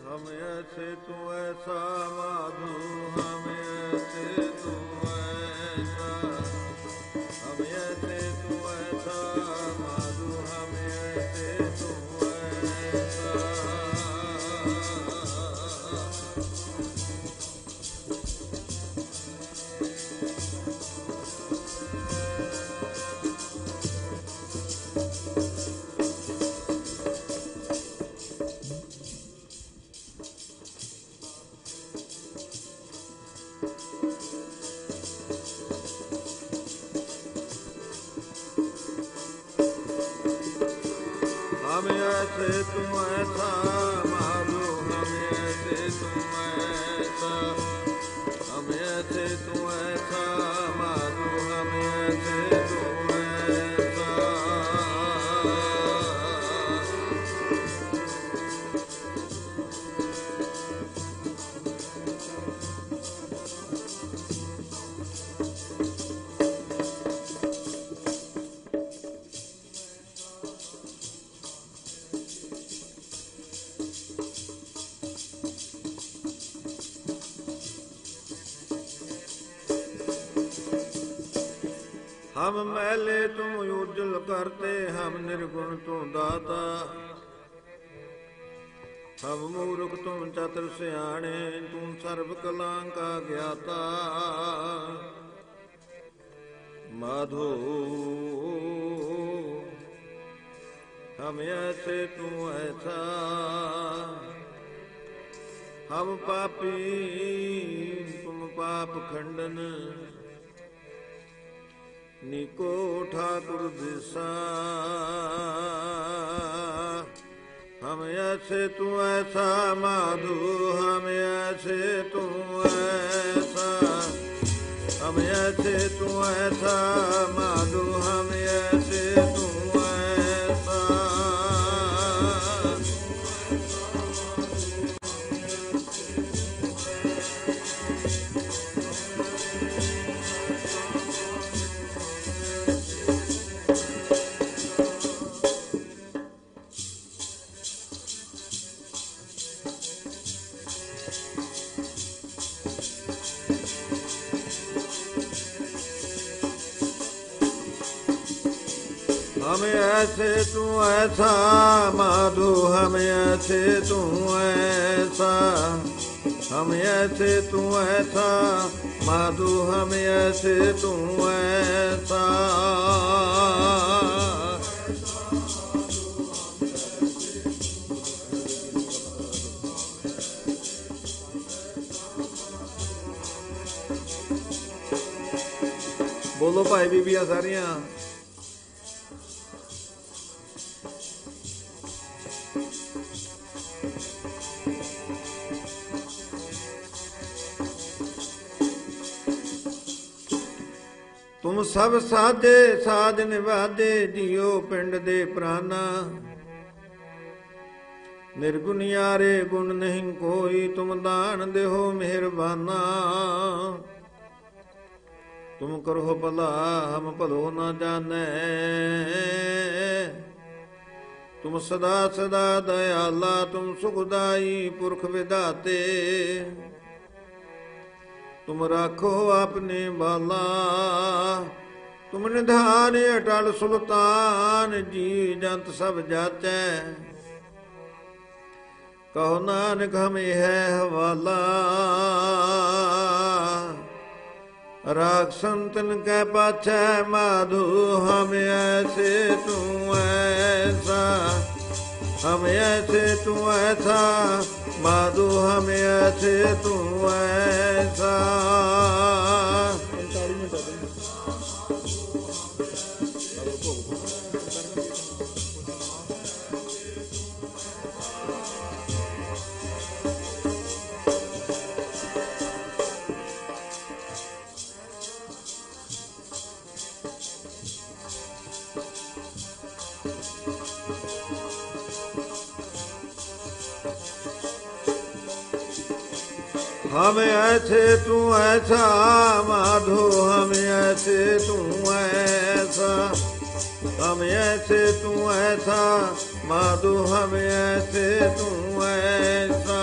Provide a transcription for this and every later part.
हम ऐसे तू ऐसा माधु, हम ऐसे तू ऐसा, हम ऐसे तू ऐसा माधु, हम ऐसे तू ऐसा। हम ऐसे तू ऐसा माधु, हम ऐसे तू ऐसा, हम ऐसे तू ऐसा माधु, हम ऐसे तू ऐसा। हम मैले तुम उज्जवल करते, हम निर्गुण तू दाता, हम मूर्ख तुम चतुर सियाणे, तू सर्व कला का ज्ञाता। माधो हम ऐसे तू ऐसा, हम पापी तुम पाप खंडन, निको ठाकुर दिशा। हम ऐसे तू ऐसा माधु, हम ऐसे तू ऐसा, हम ऐसे तू ऐसा माधु, हम ऐसे तू ऐसा। हम ऐसे तू ऐसा माधु, हम ऐसे तू ऐसा, हम ऐसे तू ऐसा माधु, हम ऐसे तू ऐसा। बोलो भाई बीबियां सारियां। तुम सब साधे साध निवादे, जियो पिंड दे प्राणा। निर्गुणियारे गुण नहीं कोई, तुम दान देहो मेहरबाना। तुम करो भला हम भलो न जाने, तुम सदा सदा दयाला, तुम सुखदाई पुरख विधाते। तुम राखो अपने बाला, तुम निधान अटल सुल्तान, जी जंत सब जाचै। कहो नानक हमें है हवाला, राख संतन कै पाछै माधु, हम ऐसे तू ऐसा, हम ऐसे तू ऐसा माधु, हम ऐसे तू ऐसा। हम ऐसे तू ऐसा माधो, हम ऐसे तू ऐसा, हम ऐसे तू ऐसा माधो हम ऐसे तू ऐसा।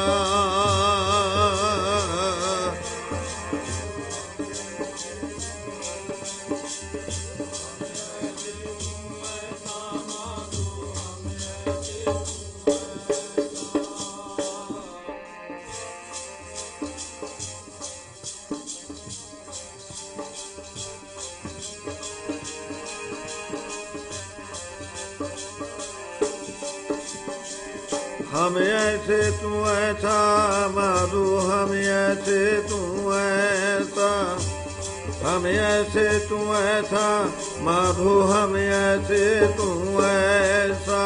हम ऐसे तू ऐसा माधो हम ऐसे तू ऐसा। हम ऐसे तू ऐसा माधो हम ऐसे तू ऐसा।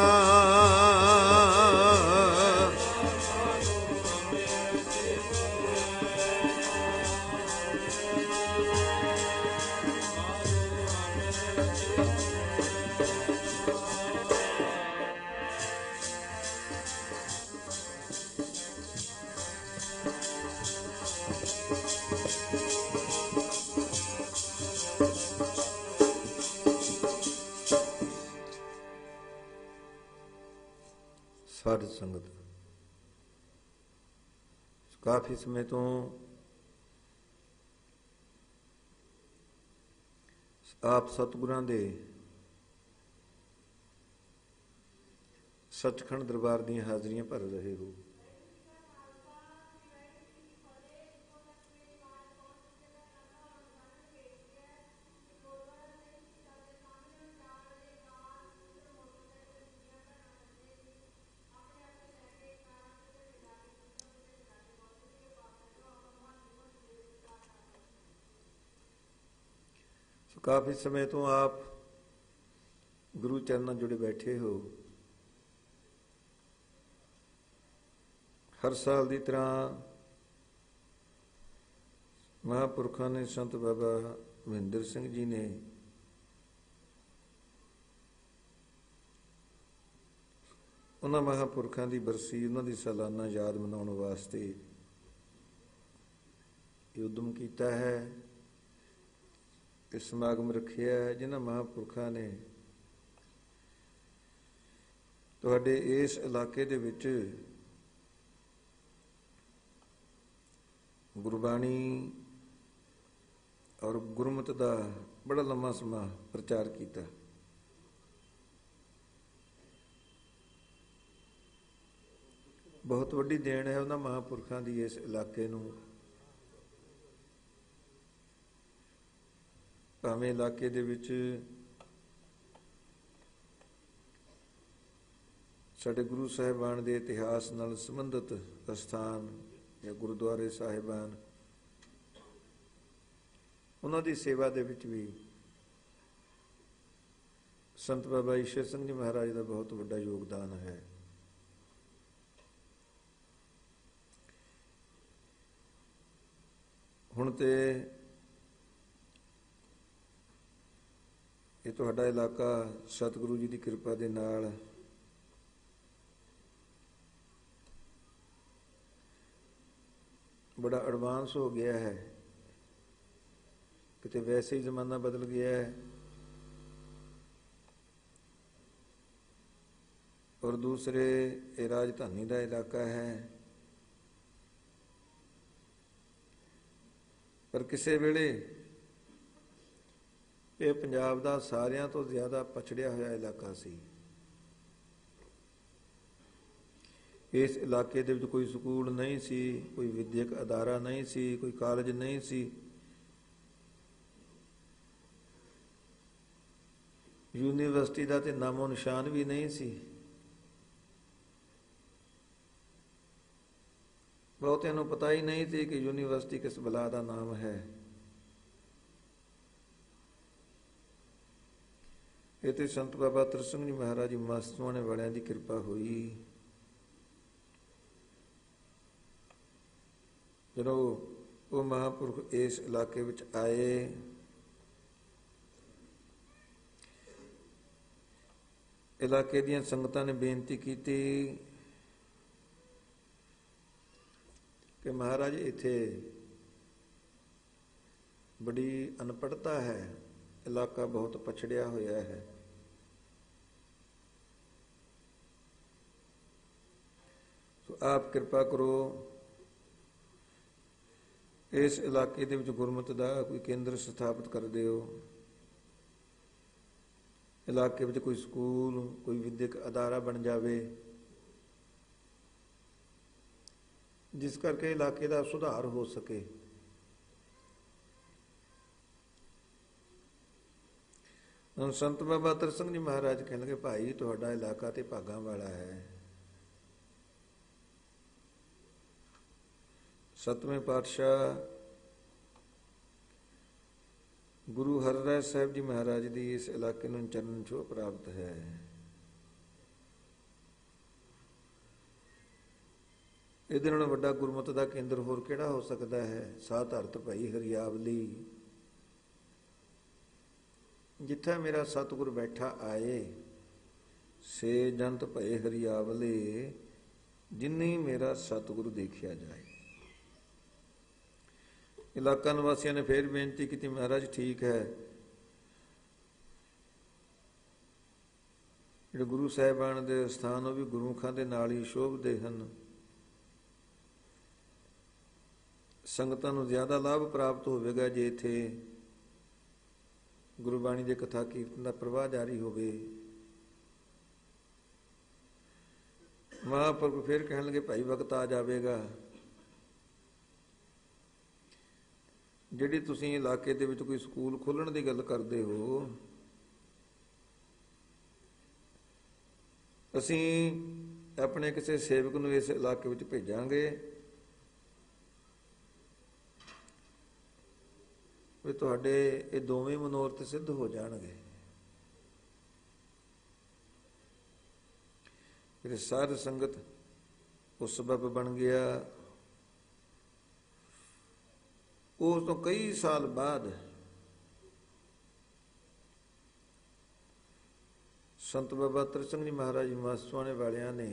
ਸਾਧ ਸੰਗਤ ਕਾਫੀ ਸਮੇਂ ਤੋਂ ਆਪ ਸਤਿਗੁਰਾਂ ਦੇ ਸੱਚਖੰਡ ਦਰਬਾਰ ਦੀਆਂ ਹਾਜ਼ਰੀਆਂ ਭਰ ਰਹੇ ਹੋ। ਕਾਫੀ ਸਮੇਂ ਤੋਂ ਆਪ ਗੁਰੂ ਚਰਨਾਂ ਜੁੜੇ ਬੈਠੇ ਹੋ। ਹਰ ਸਾਲ ਦੀ ਤਰ੍ਹਾਂ ਮਹਾਂਪੁਰਖਾਂ ਨੇ, ਸੰਤ ਬਾਬਾ ਮਹਿੰਦਰ ਸਿੰਘ ਜੀ ਨੇ ਉਹਨਾਂ ਮਹਾਂਪੁਰਖਾਂ ਦੀ ਬਰਸੀ, ਉਹਨਾਂ ਦੀ ਸਾਲਾਨਾ ਯਾਦ ਮਨਾਉਣ ਵਾਸਤੇ ਇਹ ਉਦਮ ਕੀਤਾ ਹੈ। ਇਹ ਸਮਾਗਮ ਰੱਖਿਆ ਹੈ ਜਿਨ੍ਹਾਂ ਮਹਾਂਪੁਰਖਾਂ ਨੇ ਤੁਹਾਡੇ ਇਸ ਇਲਾਕੇ ਦੇ ਵਿੱਚ ਗੁਰਬਾਣੀ ਔਰ ਗੁਰਮਤਿ ਦਾ ਬੜਾ ਲੰਮਾ ਸਮਾਂ ਪ੍ਰਚਾਰ ਕੀਤਾ। ਬਹੁਤ ਵੱਡੀ ਦੇਣ ਹੈ ਉਹਨਾਂ ਮਹਾਂਪੁਰਖਾਂ ਦੀ ਇਸ ਇਲਾਕੇ ਨੂੰ। ਭਾਵੇਂ ਇਲਾਕੇ ਦੇ ਵਿੱਚ ਸਾਡੇ ਗੁਰੂ ਸਾਹਿਬਾਨ ਦੇ ਇਤਿਹਾਸ ਨਾਲ ਸੰਬੰਧਿਤ ਅਸਥਾਨ ਜਾਂ ਗੁਰਦੁਆਰੇ ਸਾਹਿਬਾਨ, ਉਹਨਾਂ ਦੀ ਸੇਵਾ ਦੇ ਵਿੱਚ ਵੀ ਸੰਤ ਬਾਬਾ ਈਸ਼ਰ ਸਿੰਘ ਜੀ ਮਹਾਰਾਜ ਦਾ ਬਹੁਤ ਵੱਡਾ ਯੋਗਦਾਨ ਹੈ। ਹੁਣ ਤੇ ਇਹ ਤੁਹਾਡਾ ਇਲਾਕਾ ਸਤਿਗੁਰੂ ਜੀ ਦੀ ਕਿਰਪਾ ਦੇ ਨਾਲ ਬੜਾ ਐਡਵਾਂਸ ਹੋ ਗਿਆ ਹੈ। ਕਿਤੇ ਵੈਸੇ ਹੀ ਜ਼ਮਾਨਾ ਬਦਲ ਗਿਆ ਹੈ ਔਰ ਦੂਸਰੇ ਇਹ ਰਾਜਧਾਨੀ ਦਾ ਇਲਾਕਾ ਹੈ। ਪਰ ਕਿਸੇ ਵੇਲੇ ਇਹ ਪੰਜਾਬ ਦਾ ਸਾਰਿਆਂ ਤੋਂ ਜ਼ਿਆਦਾ ਪਛੜਿਆ ਹੋਇਆ ਇਲਾਕਾ ਸੀ। ਇਸ ਇਲਾਕੇ ਦੇ ਵਿੱਚ ਕੋਈ ਸਕੂਲ ਨਹੀਂ ਸੀ, ਕੋਈ ਵਿਦਿਅਕ ਅਦਾਰਾ ਨਹੀਂ ਸੀ, ਕੋਈ ਕਾਲਜ ਨਹੀਂ ਸੀ। ਯੂਨੀਵਰਸਿਟੀ ਦਾ ਤੇ ਨਾਮੋ ਨਿਸ਼ਾਨ ਵੀ ਨਹੀਂ ਸੀ। ਬਹੁਤਿਆਂ ਨੂੰ ਪਤਾ ਹੀ ਨਹੀਂ ਸੀ ਕਿ ਯੂਨੀਵਰਸਿਟੀ ਕਿਸ ਬਲਾ ਦਾ ਨਾਮ ਹੈ। ਇਹ ਤੇ ਸੰਤ ਬਾਬਾ ਤਰਸੰਗ ਜੀ ਮਹਾਰਾਜ ਜੀ ਮਸਤਵਾਣੇ ਵਾਲਿਆਂ ਦੀ ਕਿਰਪਾ ਹੋਈ। ਜਦੋਂ ਉਹ ਮਹਾਂਪੁਰਖ ਇਸ ਇਲਾਕੇ ਵਿੱਚ ਆਏ, ਇਲਾਕੇ ਦੀਆਂ ਸੰਗਤਾਂ ਨੇ ਬੇਨਤੀ ਕੀਤੀ ਕਿ ਮਹਾਰਾਜ ਇੱਥੇ ਬੜੀ ਅਨਪੜ੍ਹਤਾ ਹੈ, ਇਲਾਕਾ ਬਹੁਤ ਪਛੜਿਆ ਹੋਇਆ ਹੈ। ਆਪ ਕਿਰਪਾ ਕਰੋ, ਇਸ ਇਲਾਕੇ ਦੇ ਵਿੱਚ ਗੁਰਮਤਿ ਦਾ ਕੋਈ ਕੇਂਦਰ ਸਥਾਪਿਤ ਕਰ ਦਿਓ। ਇਲਾਕੇ ਵਿੱਚ ਕੋਈ ਸਕੂਲ, ਕੋਈ ਵਿਦਿਅਕ ਅਦਾਰਾ ਬਣ ਜਾਵੇ, ਜਿਸ ਕਰਕੇ ਇਲਾਕੇ ਦਾ ਸੁਧਾਰ ਹੋ ਸਕੇ। ਹੁਣ ਸੰਤ ਬਾਬਾ ਅਤਰ ਸਿੰਘ ਜੀ ਮਹਾਰਾਜ ਕਹਿਣ ਲੱਗੇ, ਭਾਈ ਤੁਹਾਡਾ ਇਲਾਕਾ ਤੇ ਭਾਗਾਂ ਵਾਲਾ ਹੈ। ਸਤਵੇਂ ਪਾਤਸ਼ਾਹ ਗੁਰੂ ਹਰਿਰਾਏ ਸਾਹਿਬ ਜੀ ਮਹਾਰਾਜ ਦੀ ਇਸ ਇਲਾਕੇ ਨੂੰ ਚਰਨ ਛੋਹ ਪ੍ਰਾਪਤ ਹੈ। ਇਹਦੇ ਨਾਲ ਵੱਡਾ ਗੁਰਮਤਿ ਦਾ ਕੇਂਦਰ ਹੋਰ ਕਿਹੜਾ ਹੋ ਸਕਦਾ ਹੈ। ਸਾਹ ਧਰਤ ਭਈ ਹਰਿਆਵਲੀ, ਜਿੱਥੇ ਮੇਰਾ ਸਤਿਗੁਰ ਬੈਠਾ ਆਏ, ਸੇ ਜੰਤ ਭਏ ਹਰਿਆਵਲੇ, ਜਿਨੀ ਮੇਰਾ ਸਤਿਗੁਰ ਦੇਖਿਆ ਜਾਏ। ਇਲਾਕਾ ਨਿਵਾਸੀਆਂ ਨੇ ਫੇਰ ਬੇਨਤੀ ਕੀਤੀ, ਮਹਾਰਾਜ ਠੀਕ ਹੈ, ਜਿਹੜੇ ਗੁਰੂ ਸਾਹਿਬਾਨ ਦੇ ਸਥਾਨ ਉਹ ਵੀ ਗੁਰਮੁਖਾਂ ਦੇ ਨਾਲ ਹੀ ਸ਼ੋਭਦੇ ਹਨ। ਸੰਗਤਾਂ ਨੂੰ ਜ਼ਿਆਦਾ ਲਾਭ ਪ੍ਰਾਪਤ ਹੋਵੇਗਾ ਜੇ ਇੱਥੇ ਗੁਰਬਾਣੀ ਦੇ ਕਥਾ ਕੀਰਤਨ ਦਾ ਪ੍ਰਵਾਹ ਜਾਰੀ ਹੋਵੇ। ਮਹਾਂਪੁਰਖ ਫਿਰ ਕਹਿਣ ਲੱਗੇ, ਭਾਈ ਵਕਤ ਆ ਜਾਵੇਗਾ, ਜਿਹੜੀ ਤੁਸੀਂ ਇਲਾਕੇ ਦੇ ਵਿੱਚ ਕੋਈ ਸਕੂਲ ਖੋਲ੍ਹਣ ਦੀ ਗੱਲ ਕਰਦੇ ਹੋ, ਅਸੀਂ ਆਪਣੇ ਕਿਸੇ ਸੇਵਕ ਨੂੰ ਇਸ ਇਲਾਕੇ ਵਿੱਚ ਭੇਜਾਂਗੇ, ਵੀ ਤੁਹਾਡੇ ਇਹ ਦੋਵੇਂ ਮਨੋਰਥ ਸਿੱਧ ਹੋ ਜਾਣਗੇ। ਫਿਰ ਸਾਧ ਸੰਗਤ ਉਸ ਸਬਬ ਬਣ ਗਿਆ। ਉਸ ਤੋਂ ਕਈ ਸਾਲ ਬਾਅਦ ਸੰਤ ਬਾਬਾ ਅਤਰ ਸਿੰਘ ਜੀ ਮਹਾਰਾਜ ਮਾਸਵਾਣੇ ਵਾਲਿਆਂ ਨੇ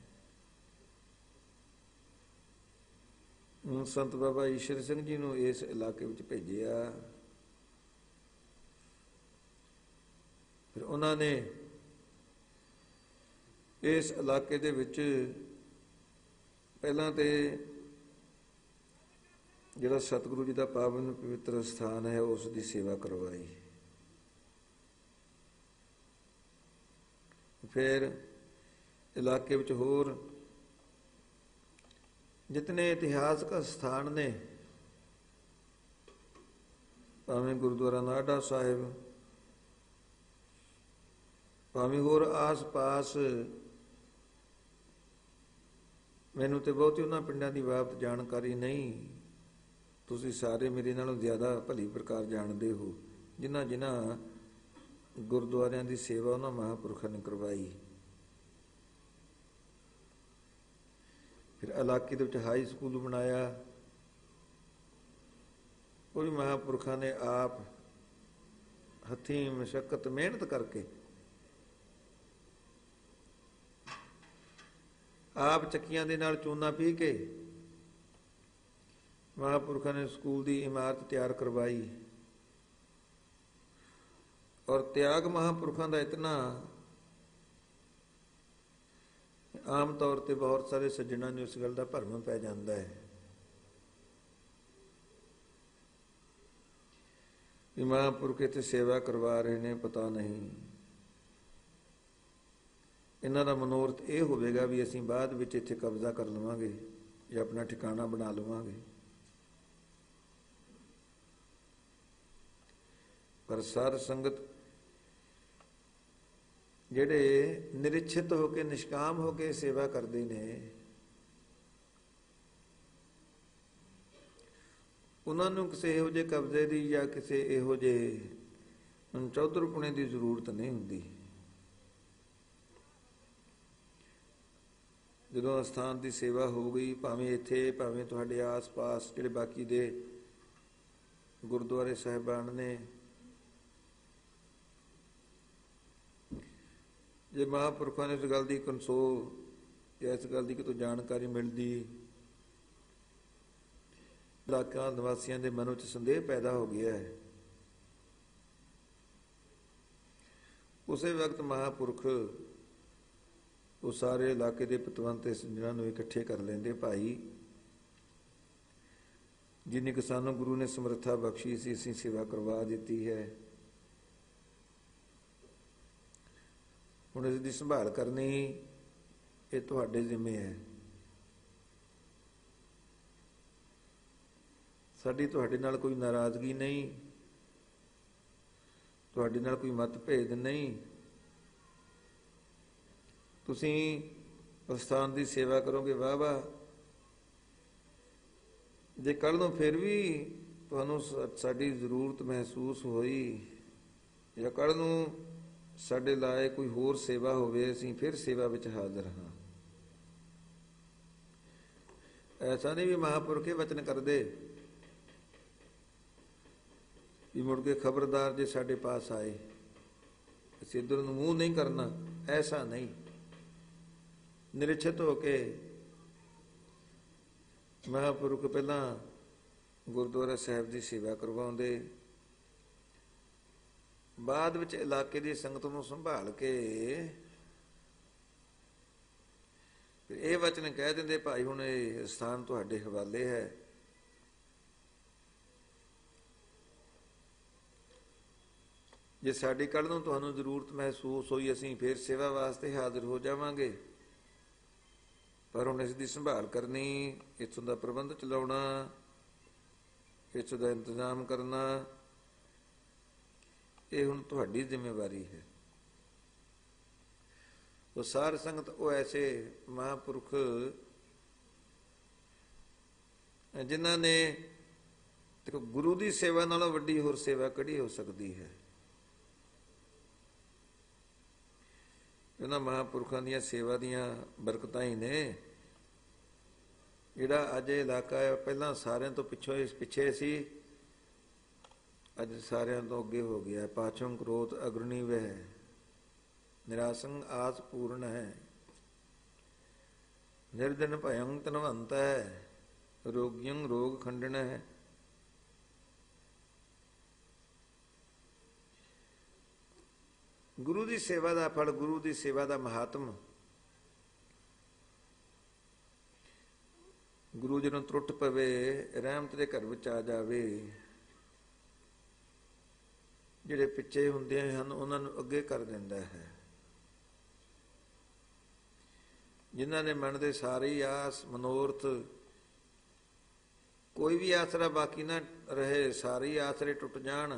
ਸੰਤ ਬਾਬਾ ਈਸ਼ਰ ਸਿੰਘ ਜੀ ਨੂੰ ਇਸ ਇਲਾਕੇ ਵਿੱਚ ਭੇਜਿਆ। ਫਿਰ ਉਹਨਾਂ ਨੇ ਇਸ ਇਲਾਕੇ ਦੇ ਵਿੱਚ ਪਹਿਲਾਂ ਤੇ ਜਿਹੜਾ ਸਤਿਗੁਰੂ ਜੀ ਦਾ ਪਾਵਨ ਪਵਿੱਤਰ ਸਥਾਨ ਹੈ ਉਸ ਦੀ ਸੇਵਾ ਕਰਵਾਈ। ਫਿਰ ਇਲਾਕੇ ਵਿੱਚ ਹੋਰ ਜਿਤਨੇ ਇਤਿਹਾਸਕ ਸਥਾਨ ਨੇ, ਭਾਵੇਂ ਗੁਰਦੁਆਰਾ ਨਾਢਾ ਸਾਹਿਬ, ਭਾਵੇਂ ਹੋਰ ਆਸ-ਪਾਸ, ਮੈਨੂੰ ਤੇ ਬਹੁਤੀ ਉਹਨਾਂ ਪਿੰਡਾਂ ਦੀ ਬਾਬਤ ਜਾਣਕਾਰੀ ਨਹੀਂ। ਤੁਸੀਂ ਸਾਰੇ ਮੇਰੇ ਨਾਲੋਂ ਜ਼ਿਆਦਾ ਭਲੀ ਪ੍ਰਕਾਰ ਜਾਣਦੇ ਹੋ, ਜਿਨ੍ਹਾਂ ਜਿਨ੍ਹਾਂ ਗੁਰਦੁਆਰਿਆਂ ਦੀ ਸੇਵਾ ਉਹਨਾਂ ਮਹਾਂਪੁਰਖਾਂ ਨੇ ਕਰਵਾਈ। ਫਿਰ ਇਲਾਕੇ ਦੇ ਵਿੱਚ ਹਾਈ ਸਕੂਲ ਬਣਾਇਆ, ਉਹ ਵੀ ਮਹਾਂਪੁਰਖਾਂ ਨੇ ਆਪ ਹੱਥੀਂ ਮਸ਼ੱਕਤ ਮਿਹਨਤ ਕਰਕੇ, ਆਪ ਚੱਕੀਆਂ ਦੇ ਨਾਲ ਚੂਨਾ ਪੀ ਕੇ ਮਹਾਂਪੁਰਖਾਂ ਨੇ ਸਕੂਲ ਦੀ ਇਮਾਰਤ ਤਿਆਰ ਕਰਵਾਈ। ਔਰ ਤਿਆਗ ਮਹਾਂਪੁਰਖਾਂ ਦਾ ਇਤਨਾ, ਆਮ ਤੌਰ ਤੇ ਬਹੁਤ ਸਾਰੇ ਸੱਜਣਾਂ ਨੂੰ ਇਸ ਗੱਲ ਦਾ ਭਰਮ ਪੈ ਜਾਂਦਾ ਹੈ ਵੀ ਮਹਾਂਪੁਰਖ ਇੱਥੇ ਸੇਵਾ ਕਰਵਾ ਰਹੇ ਨੇ, ਪਤਾ ਨਹੀਂ ਇਹਨਾਂ ਦਾ ਮਨੋਰਥ ਇਹ ਹੋਵੇਗਾ ਵੀ ਅਸੀਂ ਬਾਅਦ ਵਿੱਚ ਇੱਥੇ ਕਬਜ਼ਾ ਕਰ ਲਵਾਂਗੇ ਜਾਂ ਆਪਣਾ ਠਿਕਾਣਾ ਬਣਾ ਲਵਾਂਗੇ। ਪਰ ਸਾਧ ਸੰਗਤ ਜਿਹੜੇ ਨਿਰਿਛਿਤ ਹੋ ਕੇ, ਨਿਸ਼ਕਾਮ ਹੋ ਕੇ ਸੇਵਾ ਕਰਦੇ ਨੇ, ਉਹਨਾਂ ਨੂੰ ਕਿਸੇ ਇਹੋ ਜਿਹੇ ਕਬਜ਼ੇ ਦੀ ਜਾਂ ਕਿਸੇ ਇਹੋ ਜਿਹੇ ਚੌਧਰਪੁਣੇ ਦੀ ਜ਼ਰੂਰਤ ਨਹੀਂ ਹੁੰਦੀ। ਜਦੋਂ ਅਸਥਾਨ ਦੀ ਸੇਵਾ ਹੋ ਗਈ, ਭਾਵੇਂ ਇੱਥੇ ਭਾਵੇਂ ਤੁਹਾਡੇ ਆਸ-ਪਾਸ ਜਿਹੜੇ ਬਾਕੀ ਦੇ ਗੁਰਦੁਆਰੇ ਸਾਹਿਬਾਨ ਨੇ, ਜੇ ਮਹਾਂਪੁਰਖਾਂ ਨੇ ਇਸ ਗੱਲ ਦੀ ਕਨਸੋ ਜਾਂ ਇਸ ਗੱਲ ਦੀ ਕਿਤੋਂ ਜਾਣਕਾਰੀ ਮਿਲਦੀ, ਇਲਾਕਾ ਨਿਵਾਸੀਆਂ ਦੇ ਮਨ ਵਿੱਚ ਸੰਦੇਹ ਪੈਦਾ ਹੋ ਗਿਆ ਹੈ, ਉਸੇ ਵਕਤ ਮਹਾਂਪੁਰਖ ਉਹ ਸਾਰੇ ਇਲਾਕੇ ਦੇ ਪਤਵੰਤ ਇਸ ਜਿਹਨਾਂ ਨੂੰ ਇਕੱਠੇ ਕਰ ਲੈਂਦੇ, ਭਾਈ ਜਿੰਨੀ ਕਿ ਸਾਨੂੰ ਗੁਰੂ ਨੇ ਸਮਰੱਥਾ ਬਖਸ਼ੀ ਸੀ ਅਸੀਂ ਸੇਵਾ ਕਰਵਾ ਦਿੱਤੀ ਹੈ, ਹੁਣ ਇਸ ਦੀ ਸੰਭਾਲ ਕਰਨੀ ਇਹ ਤੁਹਾਡੇ ਜ਼ਿੰਮੇ ਹੈ। ਸਾਡੀ ਤੁਹਾਡੇ ਨਾਲ ਕੋਈ ਨਾਰਾਜ਼ਗੀ ਨਹੀਂ, ਤੁਹਾਡੇ ਨਾਲ ਕੋਈ ਮਤਭੇਦ ਨਹੀਂ। ਤੁਸੀਂ ਅਸਥਾਨ ਦੀ ਸੇਵਾ ਕਰੋਗੇ, ਵਾਹ ਵਾਹ। ਜੇ ਕੱਲ੍ਹ ਨੂੰ ਫਿਰ ਵੀ ਤੁਹਾਨੂੰ ਸਾਡੀ ਜ਼ਰੂਰਤ ਮਹਿਸੂਸ ਹੋਈ ਜਾਂ ਕੱਲ੍ਹ ਨੂੰ ਸਾਡੇ ਲਾਏ ਕੋਈ ਹੋਰ ਸੇਵਾ ਹੋਵੇ, ਅਸੀਂ ਫਿਰ ਸੇਵਾ ਵਿੱਚ ਹਾਜ਼ਰ ਹਾਂ। ਐਸਾ ਨਹੀਂ ਵੀ ਮਹਾਂਪੁਰਖੇ ਵਚਨ ਕਰਦੇ ਵੀ ਮੁੜ ਕੇ ਖਬਰਦਾਰ ਜੇ ਸਾਡੇ ਪਾਸ ਆਏ ਅਸੀਂ ਇੱਧਰ ਨੂੰ ਮੂੰਹ ਨਹੀਂ ਕਰਨਾ, ਐਸਾ ਨਹੀਂ। ਨਿਰਛਿਤ ਹੋ ਕੇ ਮਹਾਂਪੁਰਖ ਪਹਿਲਾਂ ਗੁਰਦੁਆਰਾ ਸਾਹਿਬ ਦੀ ਸੇਵਾ ਕਰਵਾਉਂਦੇ, ਬਾਅਦ ਵਿੱਚ ਇਲਾਕੇ ਦੀ ਸੰਗਤ ਨੂੰ ਸੰਭਾਲ ਕੇ ਇਹ ਵਚਨ ਕਹਿ ਦਿੰਦੇ, ਭਾਈ ਹੁਣ ਇਹ ਸਥਾਨ ਤੁਹਾਡੇ ਹਵਾਲੇ ਹੈ। ਜੇ ਸਾਡੀ ਕੱਲ੍ਹ ਨੂੰ ਤੁਹਾਨੂੰ ਜ਼ਰੂਰਤ ਮਹਿਸੂਸ ਹੋਈ ਅਸੀਂ ਫਿਰ ਸੇਵਾ ਵਾਸਤੇ ਹਾਜ਼ਰ ਹੋ ਜਾਵਾਂਗੇ, ਪਰ ਹੁਣ ਇਸ ਦੀ ਸੰਭਾਲ ਕਰਨੀ, ਇੱਥੋਂ ਦਾ ਪ੍ਰਬੰਧ ਚਲਾਉਣਾ, ਇੱਥੋਂ ਦਾ ਇੰਤਜ਼ਾਮ ਕਰਨਾ, ਇਹ ਹੁਣ ਤੁਹਾਡੀ ਜ਼ਿੰਮੇਵਾਰੀ ਹੈ। ਉਹ ਸਾਰ ਸੰਗਤ ਉਹ ਐਸੇ ਮਹਾਂਪੁਰਖ ਜਿਨ੍ਹਾਂ ਨੇ ਦੇਖੋ ਗੁਰੂ ਦੀ ਸੇਵਾ ਨਾਲੋਂ ਵੱਡੀ ਹੋਰ ਸੇਵਾ ਕਿਹੜੀ ਹੋ ਸਕਦੀ ਹੈ। ਉਹਨਾਂ ਮਹਾਂਪੁਰਖਾਂ ਦੀਆਂ ਸੇਵਾ ਦੀਆਂ ਬਰਕਤਾਂ ਹੀ ਨੇ ਜਿਹੜਾ ਅੱਜ ਇਹ ਇਲਾਕਾ ਹੈ, ਪਹਿਲਾਂ ਸਾਰਿਆਂ ਤੋਂ ਪਿੱਛੇ ਸੀ, ਅੱਜ ਸਾਰਿਆਂ ਤੋਂ ਅੱਗੇ ਹੋ ਗਿਆ। ਪਾਛੋਂ ਕ੍ਰੋਧ ਅਗਰਣੀ ਵਹਿ, ਨਿਰਾਸੰਗ ਆਸ ਪੂਰਨ ਹੈ, ਨਿਰਦਨ ਭਯੰ ਧਨਵੰਤ ਹੈ, ਰੋਗੀਆਂ ਰੋਗ ਖੰਡਨ ਹੈ। ਗੁਰੂ ਦੀ ਸੇਵਾ ਦਾ ਫਲ, ਗੁਰੂ ਦੀ ਸੇਵਾ ਦਾ ਮਹਾਤਮ, ਗੁਰੂ ਜੀ ਨੂੰ ਟੁੱਟ ਪਵੇ, ਰਹਿਮਤ ਦੇ ਘਰ ਵਿੱਚ ਆ ਜਾਵੇ, ਜਿਹੜੇ ਪਿੱਛੇ ਹੁੰਦੇ ਹਨ ਉਹਨਾਂ ਨੂੰ ਅੱਗੇ ਕਰ ਦਿੰਦਾ ਹੈ। ਜਿਨ੍ਹਾਂ ਨੇ ਮਨ ਦੇ ਸਾਰੇ ਆਸ ਮਨੋਰਥ, ਕੋਈ ਵੀ ਆਸਰਾ ਬਾਕੀ ਨਾ ਰਹੇ, ਸਾਰੇ ਆਸਰੇ ਟੁੱਟ ਜਾਣ,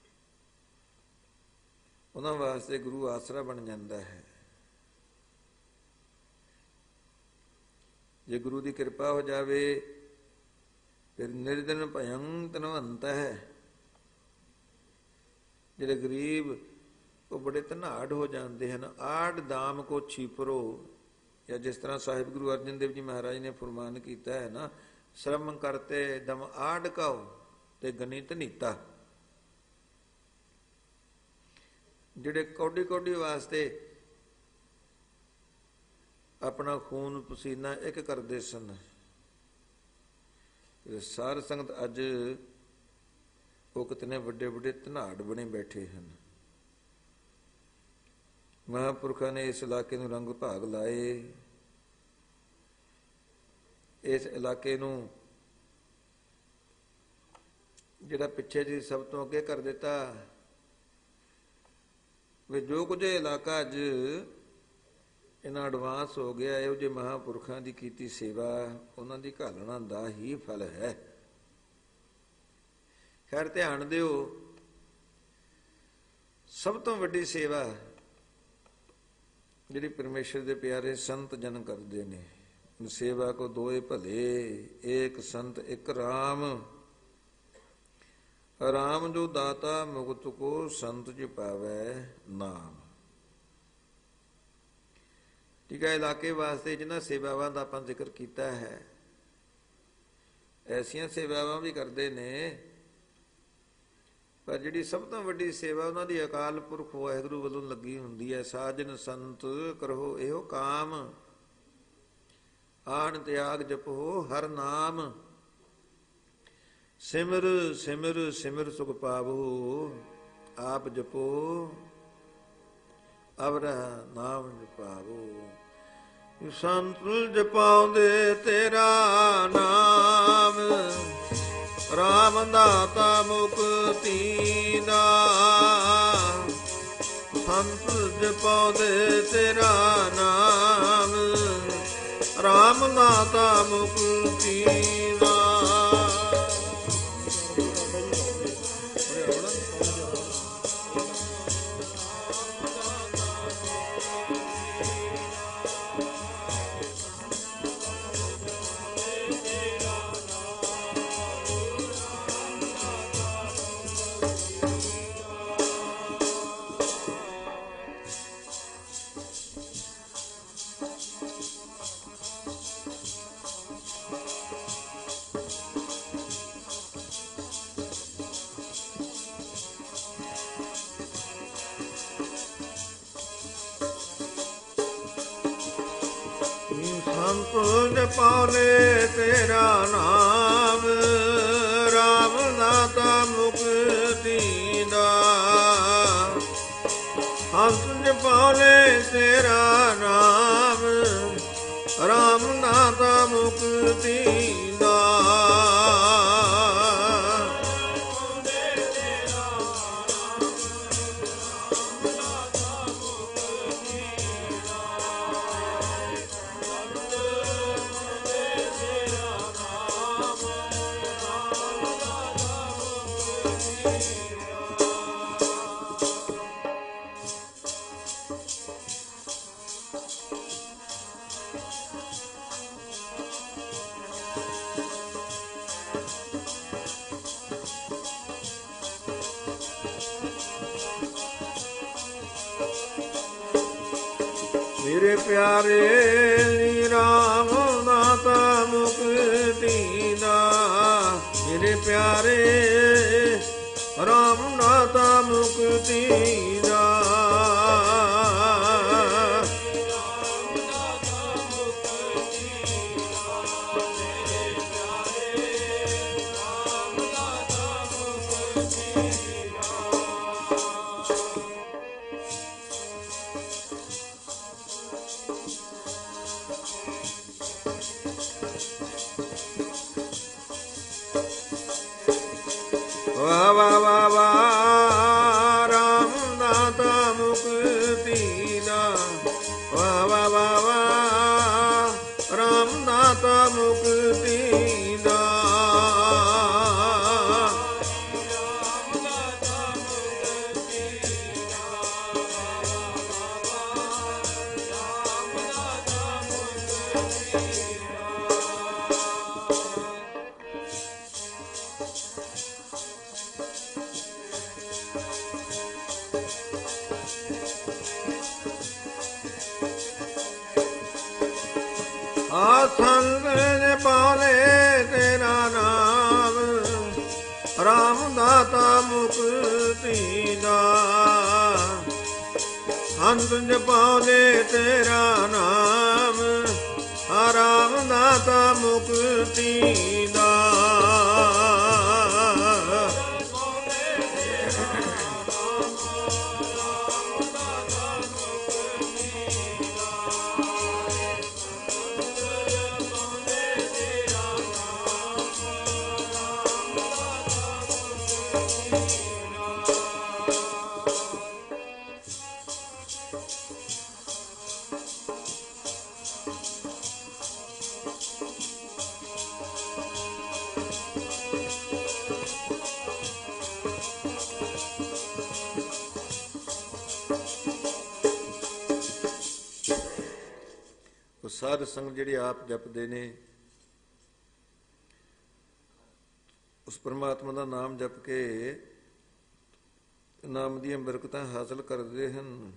ਉਹਨਾਂ ਵਾਸਤੇ ਗੁਰੂ ਆਸਰਾ ਬਣ ਜਾਂਦਾ ਹੈ। ਜੇ ਗੁਰੂ ਦੀ ਕਿਰਪਾ ਹੋ ਜਾਵੇ ਫਿਰ ਨਿਰਦਨ ਭਯੰ ਧਨਵੰਤ ਹੈ। ਜਿਹੜੇ ਗਰੀਬ ਉਹ ਬੜੇ ਧਨਾੜ ਹੋ ਜਾਂਦੇ ਹਨ। ਆੜ ਦਾਮ ਕੋ ਛੀਪਰੋ, ਜਾਂ ਜਿਸ ਤਰ੍ਹਾਂ ਸਾਹਿਬ ਗੁਰੂ ਅਰਜਨ ਦੇਵ ਜੀ ਮਹਾਰਾਜ ਨੇ ਫਰਮਾਨ ਕੀਤਾ ਹੈ ਨਾ, ਸ਼ਰਮ ਕਰਤੇ ਦਮ ਆੜ ਕਾਓ ਤੇ ਗਣਿਤ ਨੀਤਾ। ਜਿਹੜੇ ਕੌਡੀ ਕੌਡੀ ਵਾਸਤੇ ਆਪਣਾ ਖੂਨ ਪਸੀਨਾ ਇੱਕ ਕਰਦੇ ਸਨ, ਸਾਰ ਸੰਗਤ ਅੱਜ ਉਹ ਕਿਤਨੇ ਵੱਡੇ ਵੱਡੇ ਧਨਾੜ ਬਣੇ ਬੈਠੇ ਹਨ। ਮਹਾਂਪੁਰਖਾਂ ਨੇ ਇਸ ਇਲਾਕੇ ਨੂੰ ਰੰਗ ਭਾਗ ਲਾਏ, ਇਸ ਇਲਾਕੇ ਨੂੰ ਜਿਹੜਾ ਪਿੱਛੇ ਜੀ ਸਭ ਤੋਂ ਅੱਗੇ ਕਰ ਦਿੱਤਾ। ਵੀ ਜੋ ਕੁਝ ਇਲਾਕਾ ਅੱਜ ਇਹਨਾਂ ਐਡਵਾਂਸ ਹੋ ਗਿਆ, ਇਹੋ ਜਿਹੇ ਮਹਾਂਪੁਰਖਾਂ ਦੀ ਕੀਤੀ ਸੇਵਾ ਉਹਨਾਂ ਦੀ ਘਾਲਣਾ ਦਾ ਹੀ ਫਲ ਹੈ। ਖੈਰ ਧਿਆਨ ਦਿਓ, ਸਭ ਤੋਂ ਵੱਡੀ ਸੇਵਾ ਜਿਹੜੀ ਪਰਮੇਸ਼ਰ ਦੇ ਪਿਆਰੇ ਸੰਤ ਜਨ ਕਰਦੇ ਨੇ, ਸੇਵਾ ਕੋ ਦੋਏ ਭਲੇ, ਏਕ ਸੰਤ ਇੱਕ ਰਾਮ, ਰਾਮ ਜੋ ਦਾਤਾ ਮੁਕਤ ਕੋ ਸੰਤ ਜੀ ਪਾਵੈ ਨਾਮ। ਠੀਕ ਹੈ, ਇਲਾਕੇ ਵਾਸਤੇ ਜਿਨ੍ਹਾਂ ਸੇਵਾਵਾਂ ਦਾ ਆਪਾਂ ਜ਼ਿਕਰ ਕੀਤਾ ਹੈ, ਐਸੀਆਂ ਸੇਵਾਵਾਂ ਵੀ ਕਰਦੇ ਨੇ, ਪਰ ਜਿਹੜੀ ਸਭ ਤੋਂ ਵੱਡੀ ਸੇਵਾ ਉਹਨਾਂ ਦੀ ਅਕਾਲ ਪੁਰਖ ਵਾਹਿਗੁਰੂ ਵੱਲੋਂ ਲੱਗੀ ਹੁੰਦੀ ਹੈ। ਸਾਜਨ ਸੰਤ ਕਰੋ ਇਹੋ ਕਾਮ, ਆਣ ਤਿਆਗ ਜਪੋ ਹਰ ਨਾਮ, ਸਿਮਰ ਸਿਮਰ ਸਿਮਰ ਸੁਖ ਪਾਵੋ, ਆਪ ਜਪੋ ਅਵਰ ਨਾਮ ਜਪਾਵੋ। ਸੰਤ ਜਪਾਉਂਦੇ ਤੇਰਾ ਨਾਮ, ਰਾਮ ਦਾਤਾ ਮੁਕਤੀ ਦਾ। ਸੰਤ ਜਪਾਉਂਦੇ ਤੇਰਾ ਨਾਮ, ਰਾਮ ਦਾਤਾ ਮੁਕਤੀ ਦਾ। ਸੰਤ ਜਪਾਲੇ ਤੇਰਾ ਨਾਮ, ਰਾਮ ਦਾਤਾ ਮੁਕਤੀ ਦਾ। ਸੰਤ ਜਪਾਲੇ ਤੇਰਾ ਨਾਮ, ਰਾਮ ਦਾਤਾ ਮੁਕਤੀ ਦਾ। ਮੇਰੇ ਪਿਆਰੇ ਨੀ ਰਾਮ ਦਾਤਾ ਮੁਕਤੀ ਦਾ। ਮੇਰੇ ਪਿਆਰੇ ਰਾਮ ਦਾਤਾ ਮੁਕਤੀ ਦਾ। ਵਾ ਵਾ ਵਾ ਵਾ ਰਾਮ ਦਾਤਾ ਮੁਕਤੀ ਦਾ। ਵਾ ਵਾ ਵਾ ਵਾ ਰਾਮ ਦਾਤਾ ਮੁਕਤੀ ਦਾ। ਸੰਤ ਜਪਾਲੇ ਤੇਰਾ ਨਾਮ, ਰਾਮ ਦਾਤਾ ਮੁਕਤੀ ਦਾ। ਸੰਤ ਜਪਾਲੇ ਤੇਰਾ ਨਾਮ, ਰਾਮ ਦਾਤਾ ਮੁਕਤੀ ਦਾ। ਸਾਧ ਸੰਗਤ ਜਿਹੜੇ ਆਪ ਜਪਦੇ ਨੇ, ਉਸ ਪਰਮਾਤਮਾ ਦਾ ਨਾਮ ਜਪ ਕੇ ਨਾਮ ਦੀਆਂ ਬਰਕਤਾਂ ਹਾਸਲ ਕਰਦੇ ਹਨ।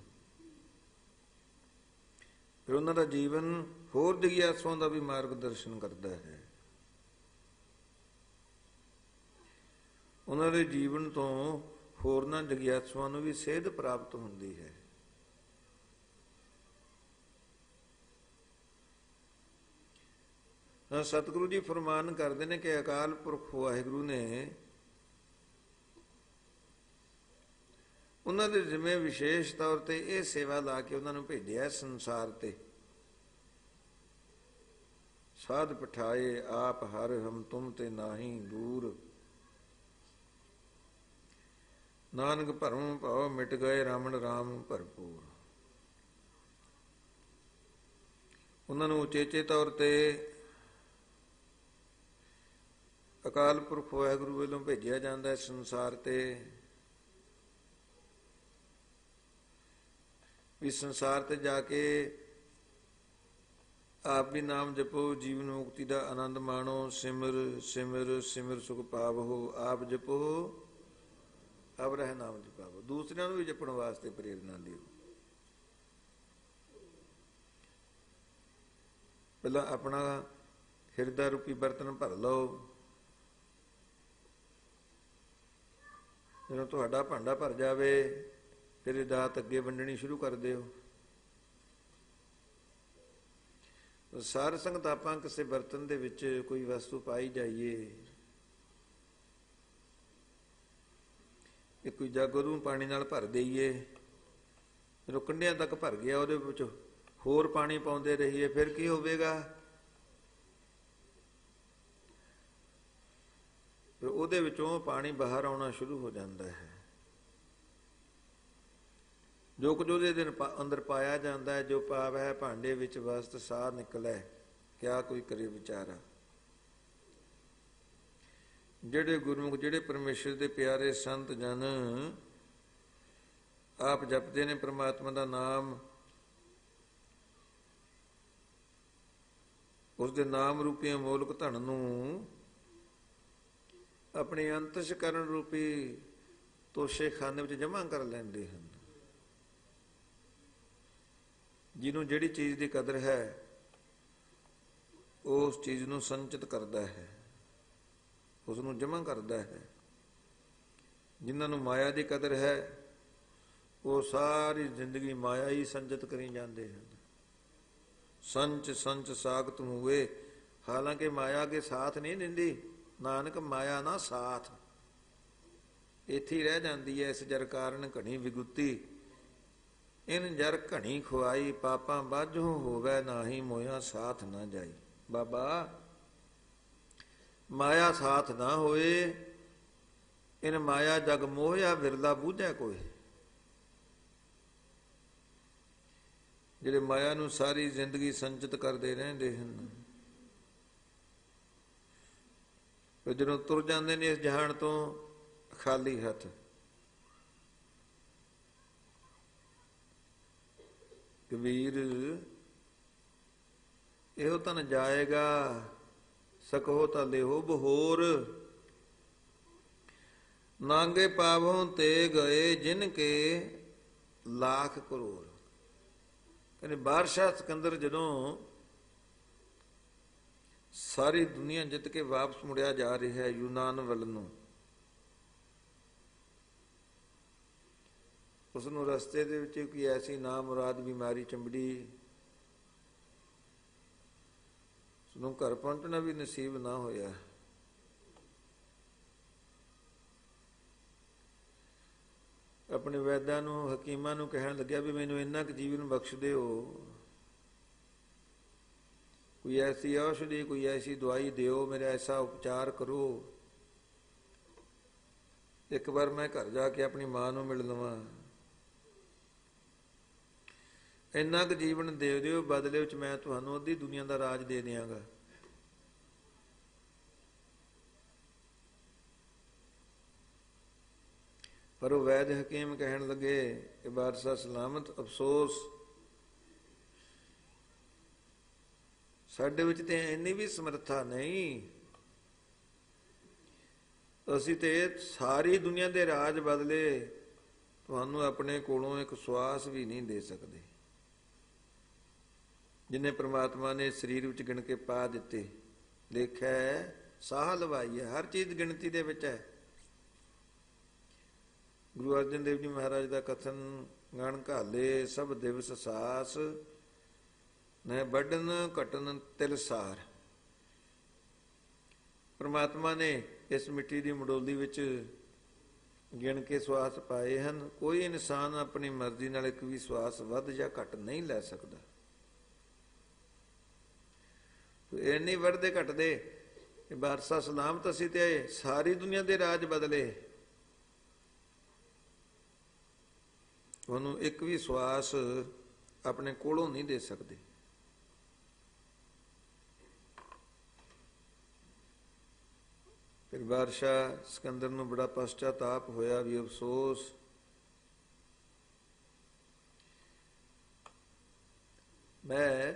ਫਿਰ ਉਹਨਾਂ ਦਾ ਜੀਵਨ ਹੋਰ ਜਗਿਆਸੂਆਂ ਦਾ ਵੀ ਮਾਰਗਦਰਸ਼ਨ ਕਰਦਾ ਹੈ। ਉਹਨਾਂ ਦੇ ਜੀਵਨ ਤੋਂ ਹੋਰਨਾਂ ਜਗਿਆਸੂਆਂ ਨੂੰ ਵੀ ਸੇਧ ਪ੍ਰਾਪਤ ਹੁੰਦੀ ਹੈ। ਸਤਿਗੁਰੂ ਜੀ ਫਰਮਾਨ ਕਰਦੇ ਨੇ ਕਿ ਅਕਾਲ ਪੁਰਖ ਵਾਹਿਗੁਰੂ ਨੇ ਉਹਨਾਂ ਦੇ ਜ਼ਿੰਮੇ ਵਿਸ਼ੇਸ਼ ਤੌਰ ਤੇ ਇਹ ਸੇਵਾ ਲਾ ਕੇ ਉਹਨਾਂ ਨੂੰ ਭੇਜਿਆ ਸੰਸਾਰ ਤੇ ਸਾਧ ਪਠਾਏ ਆਪ ਹਰ ਹਮ ਤੁਮ ਤੇ ਨਾਹੀ ਦੂਰ। ਨਾਨਕ ਭਰਮ ਭਉ ਮਿਟ ਗਏ ਰਾਮਣ ਰਾਮ ਭਰਪੂਰ। ਉਹਨਾਂ ਨੂੰ ਉਚੇਚੇ ਤੌਰ ਤੇ ਅਕਾਲ ਪੁਰਖ ਵਾਹਿਗੁਰੂ ਵੱਲੋਂ ਭੇਜਿਆ ਜਾਂਦਾ ਹੈ ਸੰਸਾਰ ਤੇ, ਵੀ ਸੰਸਾਰ ਤੇ ਜਾ ਕੇ ਆਪ ਵੀ ਨਾਮ ਜਪੋ, ਜੀਵਨ ਮੁਕਤੀ ਦਾ ਆਨੰਦ ਮਾਣੋ। ਸਿਮਰ ਸਿਮਰ ਸਿਮਰ ਸੁਖ ਪਾਵੋ, ਆਪ ਜਪੋ ਆਪ ਰਹਿ ਨਾਮ ਜਪਾਵੋ। ਦੂਸਰਿਆਂ ਨੂੰ ਵੀ ਜਪਣ ਵਾਸਤੇ ਪ੍ਰੇਰਨਾ ਦਿਓ। ਪਹਿਲਾਂ ਆਪਣਾ ਹਿਰਦਾ ਰੂਪੀ ਬਰਤਨ ਭਰ ਲਓ। ਜਦੋਂ ਤੁਹਾਡਾ ਭਾਂਡਾ ਭਰ ਜਾਵੇ ਫਿਰ ਇਹ ਦਾਤ ਅੱਗੇ ਵੰਡਣੀ ਸ਼ੁਰੂ ਕਰ ਦਿਓ। ਸਾਰ ਸੰਗਤ ਆਪਾਂ ਕਿਸੇ ਬਰਤਨ ਦੇ ਵਿੱਚ ਕੋਈ ਵਸਤੂ ਪਾਈ ਜਾਈਏ, ਇਹ ਕੋਈ ਜੱਗ ਉਹਨੂੰ ਪਾਣੀ ਨਾਲ ਭਰ ਦੇਈਏ, ਜਦੋਂ ਕੰਢਿਆਂ ਤੱਕ ਭਰ ਗਿਆ ਉਹਦੇ ਵਿੱਚ ਹੋਰ ਪਾਣੀ ਪਾਉਂਦੇ ਰਹੀਏ, ਫਿਰ ਕੀ ਹੋਵੇਗਾ? ਫਿਰ ਉਹਦੇ ਵਿੱਚੋਂ ਪਾਣੀ ਬਾਹਰ ਆਉਣਾ ਸ਼ੁਰੂ ਹੋ ਜਾਂਦਾ ਹੈ। ਜੋ ਕੁਝ ਉਹਦੇ ਅੰਦਰ ਪਾਇਆ ਜਾਂਦਾ ਹੈ, ਜੋ ਪਾਪ ਹੈ ਭਾਂਡੇ ਵਿੱਚ ਵਸਤ ਸਾਹ ਨਿਕਲੈ, ਕਿਆ ਕੋਈ ਕਰੇ ਵਿਚਾਰਾ। ਜਿਹੜੇ ਗੁਰਮੁਖ, ਜਿਹੜੇ ਪਰਮੇਸ਼ਰ ਦੇ ਪਿਆਰੇ ਸੰਤ ਜਨ ਆਪ ਜਪਦੇ ਨੇ ਪ੍ਰਮਾਤਮਾ ਦਾ ਨਾਮ, ਉਸ ਦੇ ਨਾਮ ਰੂਪੀ ਅਮੋਲਕ ਧਨ ਨੂੰ ਆਪਣੇ ਅੰਤਸ਼ਕਰਨ ਰੂਪੀ ਤੋਸ਼ੇ ਖਾਨੇ ਵਿੱਚ ਜਮ੍ਹਾਂ ਕਰ ਲੈਂਦੇ ਹਨ। ਜਿਹਨੂੰ ਜਿਹੜੀ ਚੀਜ਼ ਦੀ ਕਦਰ ਹੈ ਉਹ ਉਸ ਚੀਜ਼ ਨੂੰ ਸੰਚਿਤ ਕਰਦਾ ਹੈ, ਉਸ ਨੂੰ ਜਮ੍ਹਾਂ ਕਰਦਾ ਹੈ। ਜਿਨ੍ਹਾਂ ਨੂੰ ਮਾਇਆ ਦੀ ਕਦਰ ਹੈ ਉਹ ਸਾਰੀ ਜ਼ਿੰਦਗੀ ਮਾਇਆ ਹੀ ਸੰਚਿਤ ਕਰੀ ਜਾਂਦੇ ਹਨ। ਸੰਚ ਸੰਚ ਸਾਖਤ ਹੋਏ, ਹਾਲਾਂਕਿ ਮਾਇਆ ਕੇ ਸਾਥ ਨਹੀਂ ਦਿੰਦੀ। ਨਾਨਕ ਮਾਇਆ ਨਾ ਸਾਥ, ਇੱਥੇ ਹੀ ਰਹਿ ਜਾਂਦੀ ਹੈ। ਇਸ ਜਰ ਕਾਰਨ ਘਣੀ ਵਿਗੁੱਤੀ, ਇਨ ਜਰ ਘਣੀ ਖੁਆਈ, ਪਾਪਾਂ ਬਾਝੋਂ ਹੋਵੇ ਨਾਹੀ ਮੋਇਆ ਸਾਥ ਨਾ ਜਾਈ। ਬਾਬਾ ਮਾਇਆ ਸਾਥ ਨਾ ਹੋਏ, ਇਨ ਮਾਇਆ ਜਗ ਮੋਹਿਆ ਵਿਰਲਾ ਬੂਝੈ ਕੋਈ। ਜਿਹੜੇ ਮਾਇਆ ਨੂੰ ਸਾਰੀ ਜ਼ਿੰਦਗੀ ਸੰਚਿਤ ਕਰਦੇ ਰਹਿੰਦੇ ਹਨ, ਫਿਰ ਜਦੋਂ ਤੁਰ ਜਾਂਦੇ ਨੇ ਇਸ ਜਹਾਨ ਤੋਂ ਖਾਲੀ ਹੱਥ, ਕਬੀਰ ਇਹੋ ਤਨ ਜਾਏਗਾ, ਸਕੋ ਤਾਂ ਲਿਹੋ ਬਹੋਰ। ਨਾਂਗੇ ਪਾਵੋਂ ਤੇ ਗਏ ਜਿਨ ਕੇ ਲੱਖ ਕਰੋੜ। ਕਹਿੰਦੇ ਬਾਦਸ਼ਾਹ ਸਿਕੰਦਰ ਜਦੋਂ ਸਾਰੀ ਦੁਨੀਆ ਜਿੱਤ ਕੇ ਵਾਪਸ ਮੁੜਿਆ ਜਾ ਰਿਹਾ ਹੈ ਯੂਨਾਨ ਵੱਲ ਨੂੰ, ਉਸ ਨੂੰ ਰਸਤੇ ਦੇ ਵਿੱਚ ਕੋਈ ਐਸੀ ਨਾ ਮੁਰਾਦ ਬਿਮਾਰੀ ਚੰਬੜੀ, ਉਸਨੂੰ ਘਰ ਪਹੁੰਚਣਾ ਵੀ ਨਸੀਬ ਨਾ ਹੋਇਆ। ਆਪਣੇ ਵੈਦਾਂ ਨੂੰ, ਹਕੀਮਾਂ ਨੂੰ ਕਹਿਣ ਲੱਗਿਆ ਵੀ ਮੈਨੂੰ ਇੰਨਾ ਕੁ ਜੀਵਨ ਬਖਸ਼ ਦਿਓ, ਕੋਈ ਐਸੀ ਔਸ਼ਧੀ, ਕੋਈ ਐਸੀ ਦਵਾਈ ਦਿਓ, ਮੇਰਾ ਐਸਾ ਉਪਚਾਰ ਕਰੋ, ਇੱਕ ਵਾਰ ਮੈਂ ਘਰ ਜਾ ਕੇ ਆਪਣੀ ਮਾਂ ਨੂੰ ਮਿਲ ਲਵਾਂ। ਇੰਨਾ ਕੁ ਜੀਵਨ ਦੇ ਦਿਓ, ਬਦਲੇ ਵਿੱਚ ਮੈਂ ਤੁਹਾਨੂੰ ਅੱਧੀ ਦੁਨੀਆ ਦਾ ਰਾਜ ਦੇ ਦਿਆਂਗਾ। ਪਰ ਉਹ ਵੈਦ ਹਕੀਮ ਕਹਿਣ ਲੱਗੇ ਕਿ ਬਾਦਸ਼ਾਹ ਸਲਾਮਤ, ਅਫਸੋਸ ਸਾਡੇ ਵਿੱਚ ਤੇ ਇੰਨੀ ਵੀ ਸਮਰੱਥਾ ਨਹੀਂ, ਅਸੀਂ ਤੇ ਸਾਰੀ ਦੁਨੀਆ ਦੇ ਰਾਜ ਬਦਲੇ ਤੁਹਾਨੂੰ ਆਪਣੇ ਕੋਲੋਂ ਇੱਕ ਸਵਾਸ ਵੀ ਨਹੀਂ ਦੇ ਸਕਦੇ, ਜਿੰਨੇ ਪ੍ਰਮਾਤਮਾ ਨੇ ਸਰੀਰ ਵਿੱਚ ਗਿਣ ਕੇ ਪਾ ਦਿੱਤੇ। ਦੇਖਿਆ ਸਾਹ ਲਵਾਈ ਹੈ, ਹਰ ਚੀਜ਼ ਗਿਣਤੀ ਦੇ ਵਿੱਚ ਹੈ। ਗੁਰੂ ਅਰਜਨ ਦੇਵ ਜੀ ਮਹਾਰਾਜ ਦਾ ਕਥਨ ਗਣ ਘਾਲੇ ਸਭ ਦਿਵਸ ਸਾਸ, ਨਹਿ ਵੱਢਨ ਘਟਨ ਤਿਲਸਾਰ। ਪ੍ਰਮਾਤਮਾ ਨੇ ਇਸ ਮਿੱਟੀ ਦੀ ਮਡੋਲੀ ਵਿੱਚ ਗਿਣ ਕੇ ਸਵਾਸ ਪਾਏ ਹਨ। ਕੋਈ ਇਨਸਾਨ ਆਪਣੀ ਮਰਜ਼ੀ ਨਾਲ ਇੱਕ ਵੀ ਸਵਾਸ ਵੱਧ ਜਾਂ ਘੱਟ ਨਹੀਂ ਲੈ ਸਕਦਾ। ਇਹ ਨਹੀਂ ਵੱਧਦੇ ਘਟਦੇ। ਇਹ ਬਾਦਸ਼ਾਹ ਸਲਾਮਤ ਅਸੀਂ ਤੇ ਸਾਰੀ ਦੁਨੀਆ ਦੇ ਰਾਜ ਬਦਲੇ, ਉਹਨੂੰ ਇੱਕ ਵੀ ਸਵਾਸ ਆਪਣੇ ਕੋਲੋਂ ਨਹੀਂ ਦੇ ਸਕਦੇ। ਫਿਰ ਬਾਦਸ਼ਾਹ ਸਿਕੰਦਰ ਨੂੰ ਬੜਾ ਪਛਤਾਤਾਪ ਹੋਇਆ ਵੀ ਅਫਸੋਸ, ਮੈਂ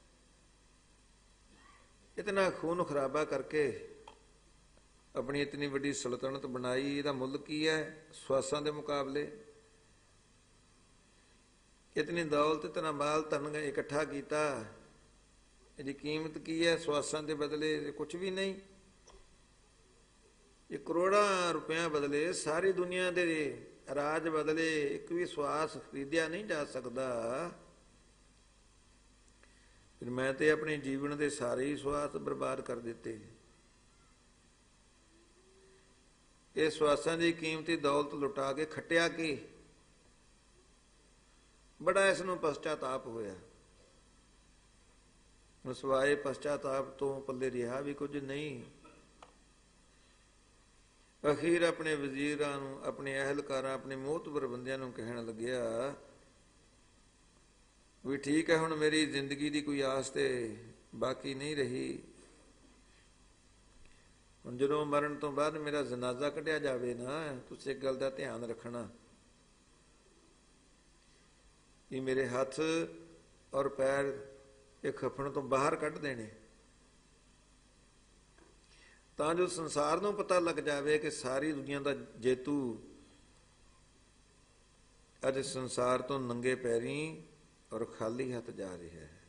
ਇਤਨਾ ਖੂਨ ਖਰਾਬਾ ਕਰਕੇ ਆਪਣੀ ਇਤਨੀ ਵੱਡੀ ਸਲਤਨਤ ਬਣਾਈ, ਇਹਦਾ ਮੁੱਲ ਕੀ ਹੈ ਸਵਾਸਾਂ ਦੇ ਮੁਕਾਬਲੇ? ਇਤਨੀ ਦੌਲਤ, ਇਤਨਾ ਮਾਲ ਧਨ ਇਕੱਠਾ ਕੀਤਾ, ਇਹਦੀ ਕੀਮਤ ਕੀ ਹੈ ਸਵਾਸਾਂ ਦੇ ਬਦਲੇ? ਕੁਛ ਵੀ ਨਹੀਂ। ਇਹ ਕਰੋੜਾਂ ਰੁਪਇਆ ਬਦਲੇ ਸਾਰੀ ਦੁਨੀਆ ਦੇ ਰਾਜ ਬਦਲੇ, ਇੱਕ ਵੀ ਸਵਾਸ ਖਰੀਦਿਆ ਨਹੀਂ ਜਾ ਸਕਦਾ। ਫਿਰ ਮੈਂ ਤੇ ਆਪਣੇ ਜੀਵਨ ਦੇ ਸਾਰੇ ਹੀ ਸਵਾਸ ਬਰਬਾਦ ਕਰ ਦਿੱਤੇ। ਇਹ ਸਵਾਸਾਂ ਦੀ ਕੀਮਤੀ ਦੌਲਤ ਲੁਟਾ ਕੇ ਖੱਟਿਆ ਕੀ? ਬੜਾ ਇਸ ਨੂੰ ਪਛਤਾਤਾਪ ਹੋਇਆ। ਸਿਵਾਏ ਪਛਤਾਤਾਪ ਤੋਂ ਪੱਲੇ ਰਿਹਾ ਵੀ ਕੁਝ ਨਹੀਂ। ਅਖੀਰ ਆਪਣੇ ਵਜ਼ੀਰਾਂ ਨੂੰ, ਆਪਣੇ ਅਹਿਲਕਾਰਾਂ, ਆਪਣੇ ਮੋਹਤਬਰ ਬੰਦਿਆਂ ਨੂੰ ਕਹਿਣ ਲੱਗਿਆ ਵੀ ਠੀਕ ਹੈ, ਹੁਣ ਮੇਰੀ ਜ਼ਿੰਦਗੀ ਦੀ ਕੋਈ ਆਸ ਤੇ ਬਾਕੀ ਨਹੀਂ ਰਹੀ। ਹੁਣ ਜਦੋਂ ਮਰਨ ਤੋਂ ਬਾਅਦ ਮੇਰਾ ਜਨਾਜ਼ਾ ਕੱਢਿਆ ਜਾਵੇ ਨਾ, ਤੁਸੀਂ ਇੱਕ ਗੱਲ ਦਾ ਧਿਆਨ ਰੱਖਣਾ ਕਿ ਮੇਰੇ ਹੱਥ ਔਰ ਪੈਰ ਇਹ ਖੱਫਣ ਤੋਂ ਬਾਹਰ ਕੱਢ ਦੇਣੇ, ਤਾਂ ਜੋ ਸੰਸਾਰ ਨੂੰ ਪਤਾ ਲੱਗ ਜਾਵੇ ਕਿ ਸਾਰੀ ਦੁਨੀਆ ਦਾ ਜੇਤੂ ਅੱਜ ਸੰਸਾਰ ਤੋਂ ਨੰਗੇ ਪੈਰੀਂ ਔਰ ਖਾਲੀ ਹੱਥ ਜਾ ਰਿਹਾ ਹੈ।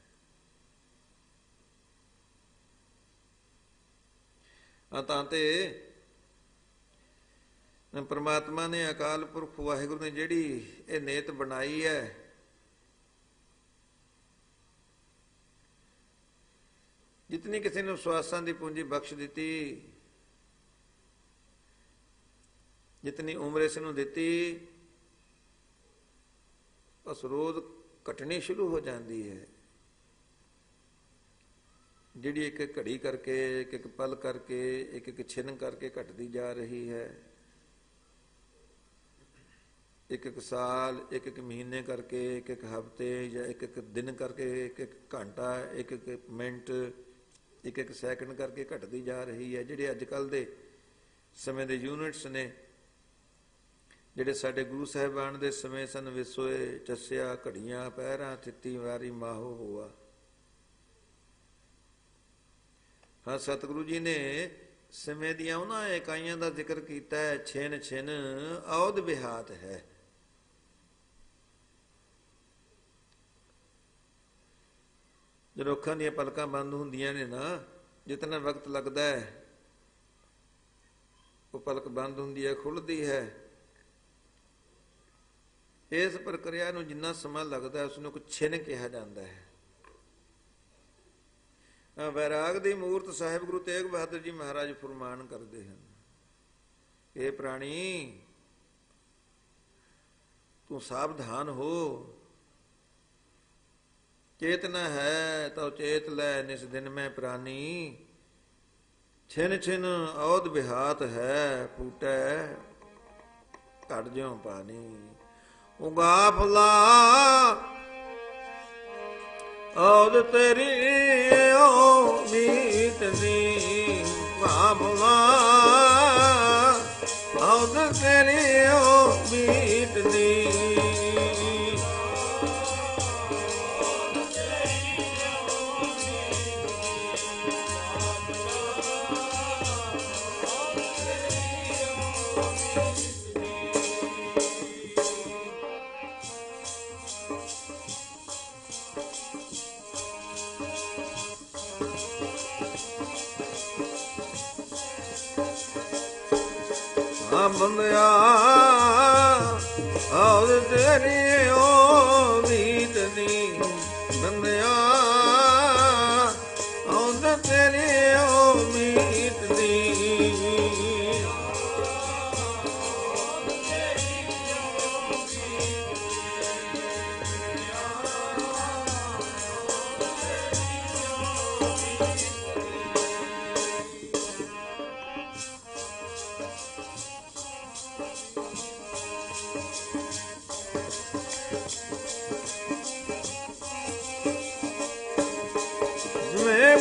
ਤਾਂ ਤੇ ਪਰਮਾਤਮਾ ਨੇ, ਅਕਾਲ ਪੁਰਖ ਵਾਹਿਗੁਰੂ ਨੇ ਜਿਹੜੀ ਇਹ ਨੀਅਤ ਬਣਾਈ ਹੈ, ਜਿਤਨੀ ਕਿਸੇ ਨੂੰ ਸਵਾਸਾਂ ਦੀ ਪੂੰਜੀ ਬਖਸ਼ ਦਿੱਤੀ, ਜਿਤਨੀ ਉਮਰ ਇਸ ਨੂੰ ਦਿੱਤੀ, ਬਸ ਰੋਜ਼ ਘਟਣੀ ਸ਼ੁਰੂ ਹੋ ਜਾਂਦੀ ਹੈ। ਜਿਹੜੀ ਇੱਕ ਇੱਕ ਘੜੀ ਕਰਕੇ, ਇੱਕ ਇੱਕ ਪਲ ਕਰਕੇ, ਇੱਕ ਇੱਕ ਛਿਨ ਕਰਕੇ ਘਟਦੀ ਜਾ ਰਹੀ ਹੈ। ਇੱਕ ਇੱਕ ਸਾਲ, ਇੱਕ ਇੱਕ ਮਹੀਨੇ ਕਰਕੇ, ਇੱਕ ਇੱਕ ਹਫ਼ਤੇ ਜਾਂ ਇੱਕ ਇੱਕ ਦਿਨ ਕਰਕੇ, ਇੱਕ ਇੱਕ ਘੰਟਾ, ਇੱਕ ਇੱਕ ਮਿੰਟ, ਇੱਕ ਇੱਕ ਸੈਕਿੰਡ ਕਰਕੇ ਘਟਦੀ ਜਾ ਰਹੀ ਹੈ। ਜਿਹੜੇ ਅੱਜ ਕੱਲ੍ਹ ਦੇ ਸਮੇਂ ਦੇ ਯੂਨਿਟਸ ਨੇ, ਜਿਹੜੇ ਸਾਡੇ ਗੁਰੂ ਸਾਹਿਬਾਨ ਦੇ ਸਮੇਂ ਸਨ, ਵਿਸੋਏ, ਚੱਸਿਆ, ਘੜੀਆਂ, ਪਹਿਰਾਂ, ਥਿੱਤੀ, ਵਾਰੀ, ਮਾਹੋ, ਹੋਆ। ਹਾਂ, ਸਤਿਗੁਰੂ ਜੀ ਨੇ ਸਮੇਂ ਦੀਆਂ ਉਹਨਾਂ ਇਕਾਈਆਂ ਦਾ ਜ਼ਿਕਰ ਕੀਤਾ ਹੈ। ਛਿਨ ਛਿਨ ਔਦ ਵਿਹਾਤ ਹੈ। ਜਦੋਂ ਅੱਖਾਂ ਦੀਆਂ ਪਲਕਾਂ ਬੰਦ ਹੁੰਦੀਆਂ ਨੇ ਨਾ, ਜਿਤਨਾ ਵਕਤ ਲੱਗਦਾ ਹੈ ਉਹ ਪਲਕ ਬੰਦ ਹੁੰਦੀ ਹੈ, ਖੁੱਲ੍ਹਦੀ ਹੈ। ਇਸ ਪ੍ਰਕਿਰਿਆ ਨੂੰ ਜਿੰਨਾ ਸਮਾਂ ਲੱਗਦਾ ਉਸ ਨੂੰ ਕੁ ਛਿਨ ਕਿਹਾ ਜਾਂਦਾ ਹੈ। ਵੈਰਾਗ ਦੀ ਮੂਰਤ ਸਾਹਿਬ ਗੁਰੂ ਤੇਗ ਬਹਾਦਰ ਜੀ ਮਹਾਰਾਜ ਫਰਮਾਨ ਕਰਦੇ ਹਨ, ਇਹ ਪ੍ਰਾਣੀ ਤੂੰ ਸਾਵਧਾਨ ਹੋ, ਚੇਤਨਾ ਹੈ ਤਾਂ ਚੇਤ ਲੈ, ਨਿਸ ਦਿਨ ਮੈਂ ਪ੍ਰਾਨੀ, ਛਿਨ ਛਿਨ ਔਦ ਵਿਹਾਤ ਹੈ, ਫੂਟੈ ਘਟ ਜਿਉ ਪਾਣੀ। ਉਗਾ ਫਲਾ ਔਦ ਤੇਰੀ ਓ ਮੀਤ ਦੀ, ਉਗਾ ਫਲਾ ਔਦ ਤੇਰੀ ਓ ਮੀਤ ਦੀ। ਬੰਦਿਆ ਔਦ ਤੇਰੀ ਓ ਮੀਤ ਦੀ, ਬੰਦਿਆ ਔਦ ਤੇਰੀ ਓ ਮੀਤ ਦੀ।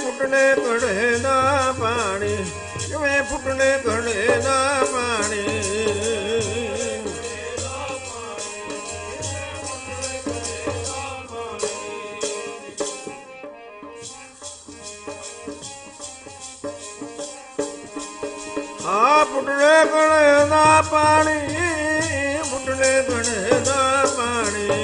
ਫੁੱਟਣੇ ਘੜੇ ਦਾ ਪਾਣੀ, ਜਿਵੇਂ ਫੁੱਟਣੇ ਘੜੇ ਦਾ ਪਾਣੀ। ਆ ਫੁੱਟਣੇ ਘੜੇ ਦਾ ਪਾਣੀ, ਫੁੱਟਣੇ ਘੜੇ ਦਾ ਪਾਣੀ।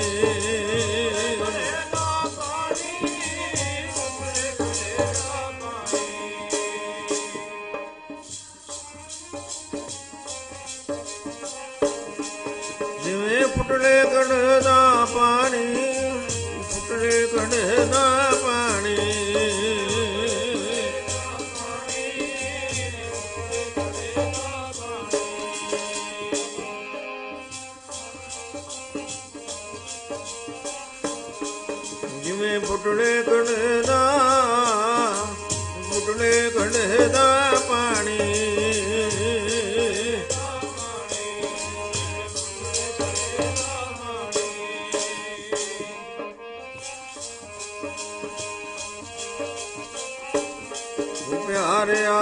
ਜਿਵੇਂ ਫੁੱਟਣੇ ਘੜੇ ਦਾ ਪਾਣੀ, ਫੁੱਟਣੇ ਘੜੇ ਦਾ ਪਾਣੀ। ਜਿਵੇਂ ਫੁੱਟਣੇ ਘੜੇ ਦਾ, ਫੁੱਟਣੇ ਘੜੇ ਦਾ ਪਾਣੀ। ਪਿਆਰਿਆ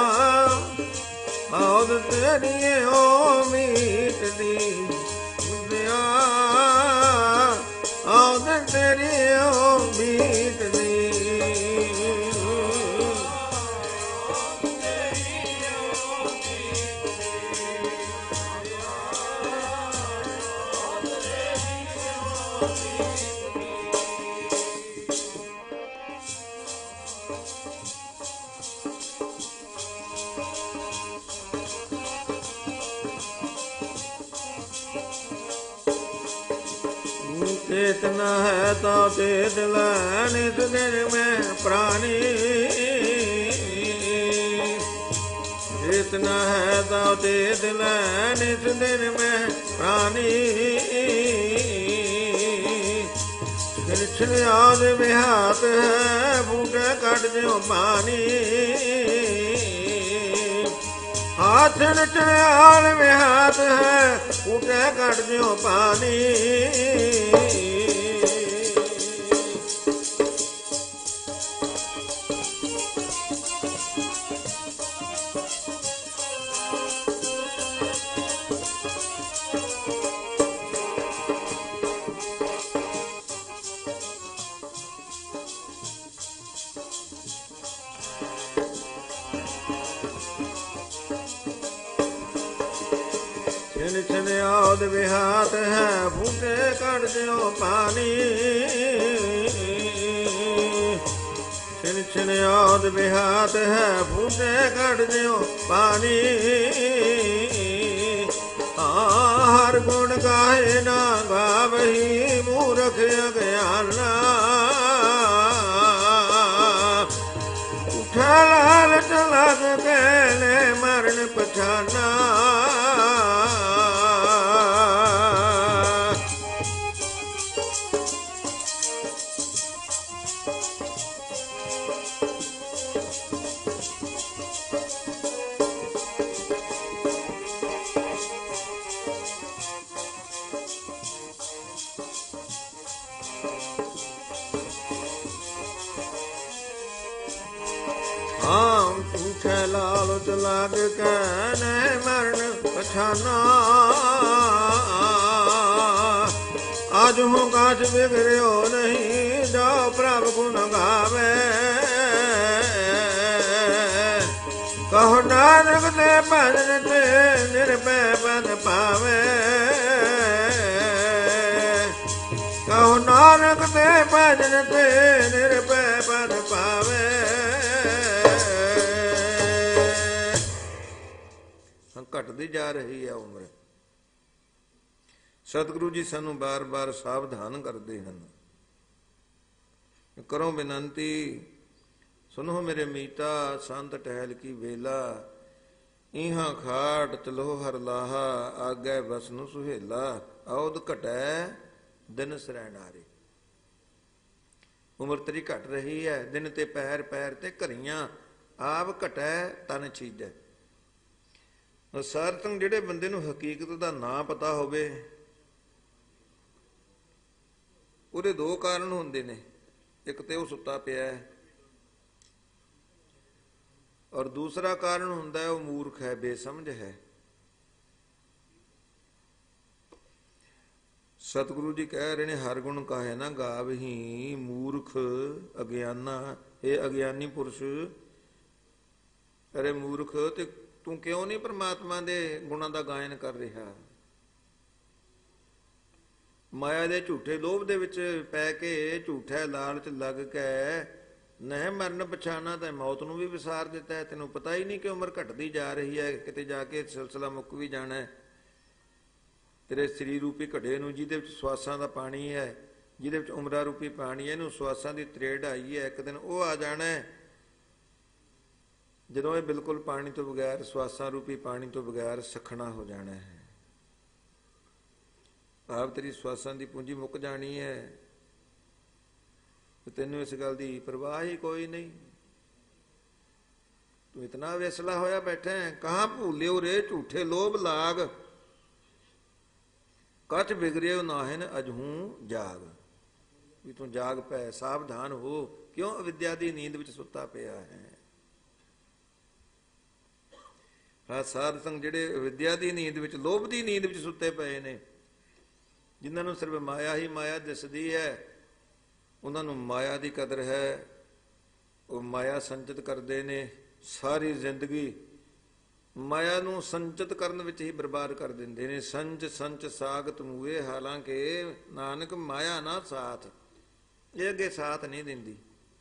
ਆਉਦ ਤੇਰੀ ਓ ਮੀਤ ਦੀ, ਮੁੰਦਿਆ ਆਉਦ ਤੇਰੀ ਓ ਮੀਤ ਦੀ। चेतना है तो चेत नित दिन में प्राणी, चेतना है तो चेत नित दिन में प्राणी। छिन याद में हाथ है बूटे कट जो पानी, हाथ छिन में हाथ है बूटे कट जो पानी। छिन छिन याद विहात है बूटे कट जो पानी, छिन छिन याद विहात है बूटे कट जो पानी। हर गुण गाए ना गावही मूर्ख अज्ञाना, उठा लालच लग कहने मरण पछाना। आम पूछे लालच लाग कहने मरण पछाना। आज हूँ काछ बिगड़ो नहीं जाओ प्रभु गुण गावे। कहो नानक ते भजन ते निर्भय पद पावे। कहो नानक ते भजन ते निर्भय पद पावे। ਘਟਦੀ ਜਾ ਰਹੀ ਹੈ ਉਮਰ। ਸਤਿਗੁਰੂ ਜੀ ਸਾਨੂੰ ਬਾਰ-ਬਾਰ ਸਾਵਧਾਨ ਕਰਦੇ ਹਨ। ਕਰੋ ਬੇਨੰਤੀ ਸੁਨੋ ਮੇਰੇ ਮੀਤਾ ਸੰਤ ਟਹਿਲ ਕੀ ਵੇਲਾ। ਇਹਾਂ ਖਾਟ ਤਲੋ ਹਰ ਲਾਹਾ ਆਗੇ ਬਸ ਨੂੰ ਸੁਹੇਲਾ। ਔਦ ਘਟੈ ਦਿਨ ਸਰੈਣਾਰੇ। ਉਮਰ ਤੇਰੀ ਘਟ ਰਹੀ ਹੈ। ਦਿਨ ਤੇ ਪੈਰ ਪੈਰ ਤੇ ਘਰੀਆਂ ਆਪ ਘਟੈ ਤਨ ਛੀਜੈ। ਸਾਰਤੰ ਜਿਹੜੇ ਬੰਦੇ ਨੂੰ ਹਕੀਕਤ ਦਾ ਨਾਂ ਪਤਾ ਹੋਵੇ ਉਹਦੇ ਦੋ ਕਾਰਨ ਹੁੰਦੇ ਨੇ। ਇੱਕ ਤੇ ਉਹ ਸੁੱਤਾ ਪਿਆ ਹੈ, ਔਰ ਦੂਸਰਾ ਕਾਰਨ ਹੁੰਦਾ ਹੈ ਉਹ ਮੂਰਖ ਹੈ, ਬੇਸਮਝ ਹੈ। ਸਤਿਗੁਰੂ ਜੀ ਕਹਿ ਰਹੇ ਨੇ ਹਰ ਗੁਣ ਕਾਹੇ ਨਾ ਗਾਵਹੀ ਮੂਰਖ ਅਗਿਆਨਾ। ਇਹ ਅਗਿਆਨੀ ਪੁਰਸ਼, ਅਰੇ ਮੂਰਖ, ਤੇ ਤੂੰ ਕਿਉਂ ਨਹੀਂ ਪ੍ਰਮਾਤਮਾ ਦੇ ਗੁਣਾਂ ਦਾ ਗਾਇਨ ਕਰ ਰਿਹਾ? ਮਾਇਆ ਦੇ ਝੂਠੇ ਲੋਭ ਦੇ ਵਿੱਚ ਪੈ ਕੇ, ਝੂਠੇ ਲਾਲਚ ਲੱਗ ਕੇ ਨਹਿ ਮਰਨ ਪਛਾਣਾ ਤਾਂ ਮੌਤ ਨੂੰ ਵੀ ਵਿਸਾਰ ਦਿੱਤਾ ਹੈ। ਤੈਨੂੰ ਪਤਾ ਹੀ ਨਹੀਂ ਕਿ ਉਮਰ ਘਟਦੀ ਜਾ ਰਹੀ ਹੈ, ਕਿਤੇ ਜਾ ਕੇ ਸਿਲਸਿਲਾ ਮੁੱਕ ਵੀ ਜਾਣਾ ਹੈ। ਤੇਰੇ ਸਰੀਰ ਰੂਪੀ ਘੜੇ ਨੂੰ, ਜਿਹਦੇ ਵਿੱਚ ਸਵਾਸਾਂ ਦਾ ਪਾਣੀ ਹੈ, ਜਿਹਦੇ ਵਿੱਚ ਉਮਰਾ ਰੂਪੀ ਪਾਣੀ ਹੈ, ਇਹਨੂੰ ਸਵਾਸਾਂ ਦੀ ਤਰੇੜ ਆਈ ਹੈ, ਇੱਕ ਦਿਨ ਉਹ ਆ ਜਾਣਾ ਹੈ ਜਦੋਂ ਇਹ ਬਿਲਕੁਲ ਪਾਣੀ ਤੋਂ ਬਗੈਰ, ਸਵਾਸਾਂ ਰੂਪੀ ਪਾਣੀ ਤੋਂ ਬਗੈਰ ਸਖਣਾ ਹੋ ਜਾਣਾ ਹੈ। ਭਾਵ ਤੇਰੀ ਸਵਾਸਾਂ ਦੀ ਪੂੰਜੀ ਮੁੱਕ ਜਾਣੀ ਹੈ ਤੇ ਤੈਨੂੰ ਇਸ ਗੱਲ ਦੀ ਪਰਵਾਹ ਹੀ ਕੋਈ ਨਹੀਂ। ਤੂੰ ਇਤਨਾ ਵੇਸਲਾ ਹੋਇਆ ਬੈਠਾ ਹੈ। ਕਹਾਂ ਭੂਲਿਓ ਰੇ ਝੂਠੇ ਲੋਭ ਲਾਗ, ਕਛ ਬਿਗਰਿਓ ਨਾਹਿਨ ਅਜਹੂ ਜਾਗ। ਵੀ ਤੂੰ ਜਾਗ ਪੈ, ਸਾਵਧਾਨ ਹੋ, ਕਿਉਂ ਅਵਿਦਿਆ ਦੀ ਨੀਂਦ ਵਿੱਚ ਸੁੱਤਾ ਪਿਆ ਹੈ। ਸਾਧ ਸੰਗ ਜਿਹੜੇ ਵਿਦਿਆ ਦੀ ਨੀਂਦ ਵਿੱਚ, ਲੋਭ ਦੀ ਨੀਂਦ ਵਿੱਚ ਸੁੱਤੇ ਪਏ ਨੇ, ਜਿਨ੍ਹਾਂ ਨੂੰ ਸਿਰਫ ਮਾਇਆ ਹੀ ਮਾਇਆ ਦਿਸਦੀ ਹੈ, ਉਹਨਾਂ ਨੂੰ ਮਾਇਆ ਦੀ ਕਦਰ ਹੈ। ਉਹ ਮਾਇਆ ਸੰਚਿਤ ਕਰਦੇ ਨੇ, ਸਾਰੀ ਜ਼ਿੰਦਗੀ ਮਾਇਆ ਨੂੰ ਸੰਚਿਤ ਕਰਨ ਵਿੱਚ ਹੀ ਬਰਬਾਦ ਕਰ ਦਿੰਦੇ ਨੇ। ਸੰਚ ਸਾਗਤ ਮੂਏ, ਹਾਲਾਂਕਿ ਨਾਨਕ ਮਾਇਆ ਨਾ ਸਾਥ, ਇਹ ਅੱਗੇ ਸਾਥ ਨਹੀਂ ਦਿੰਦੀ।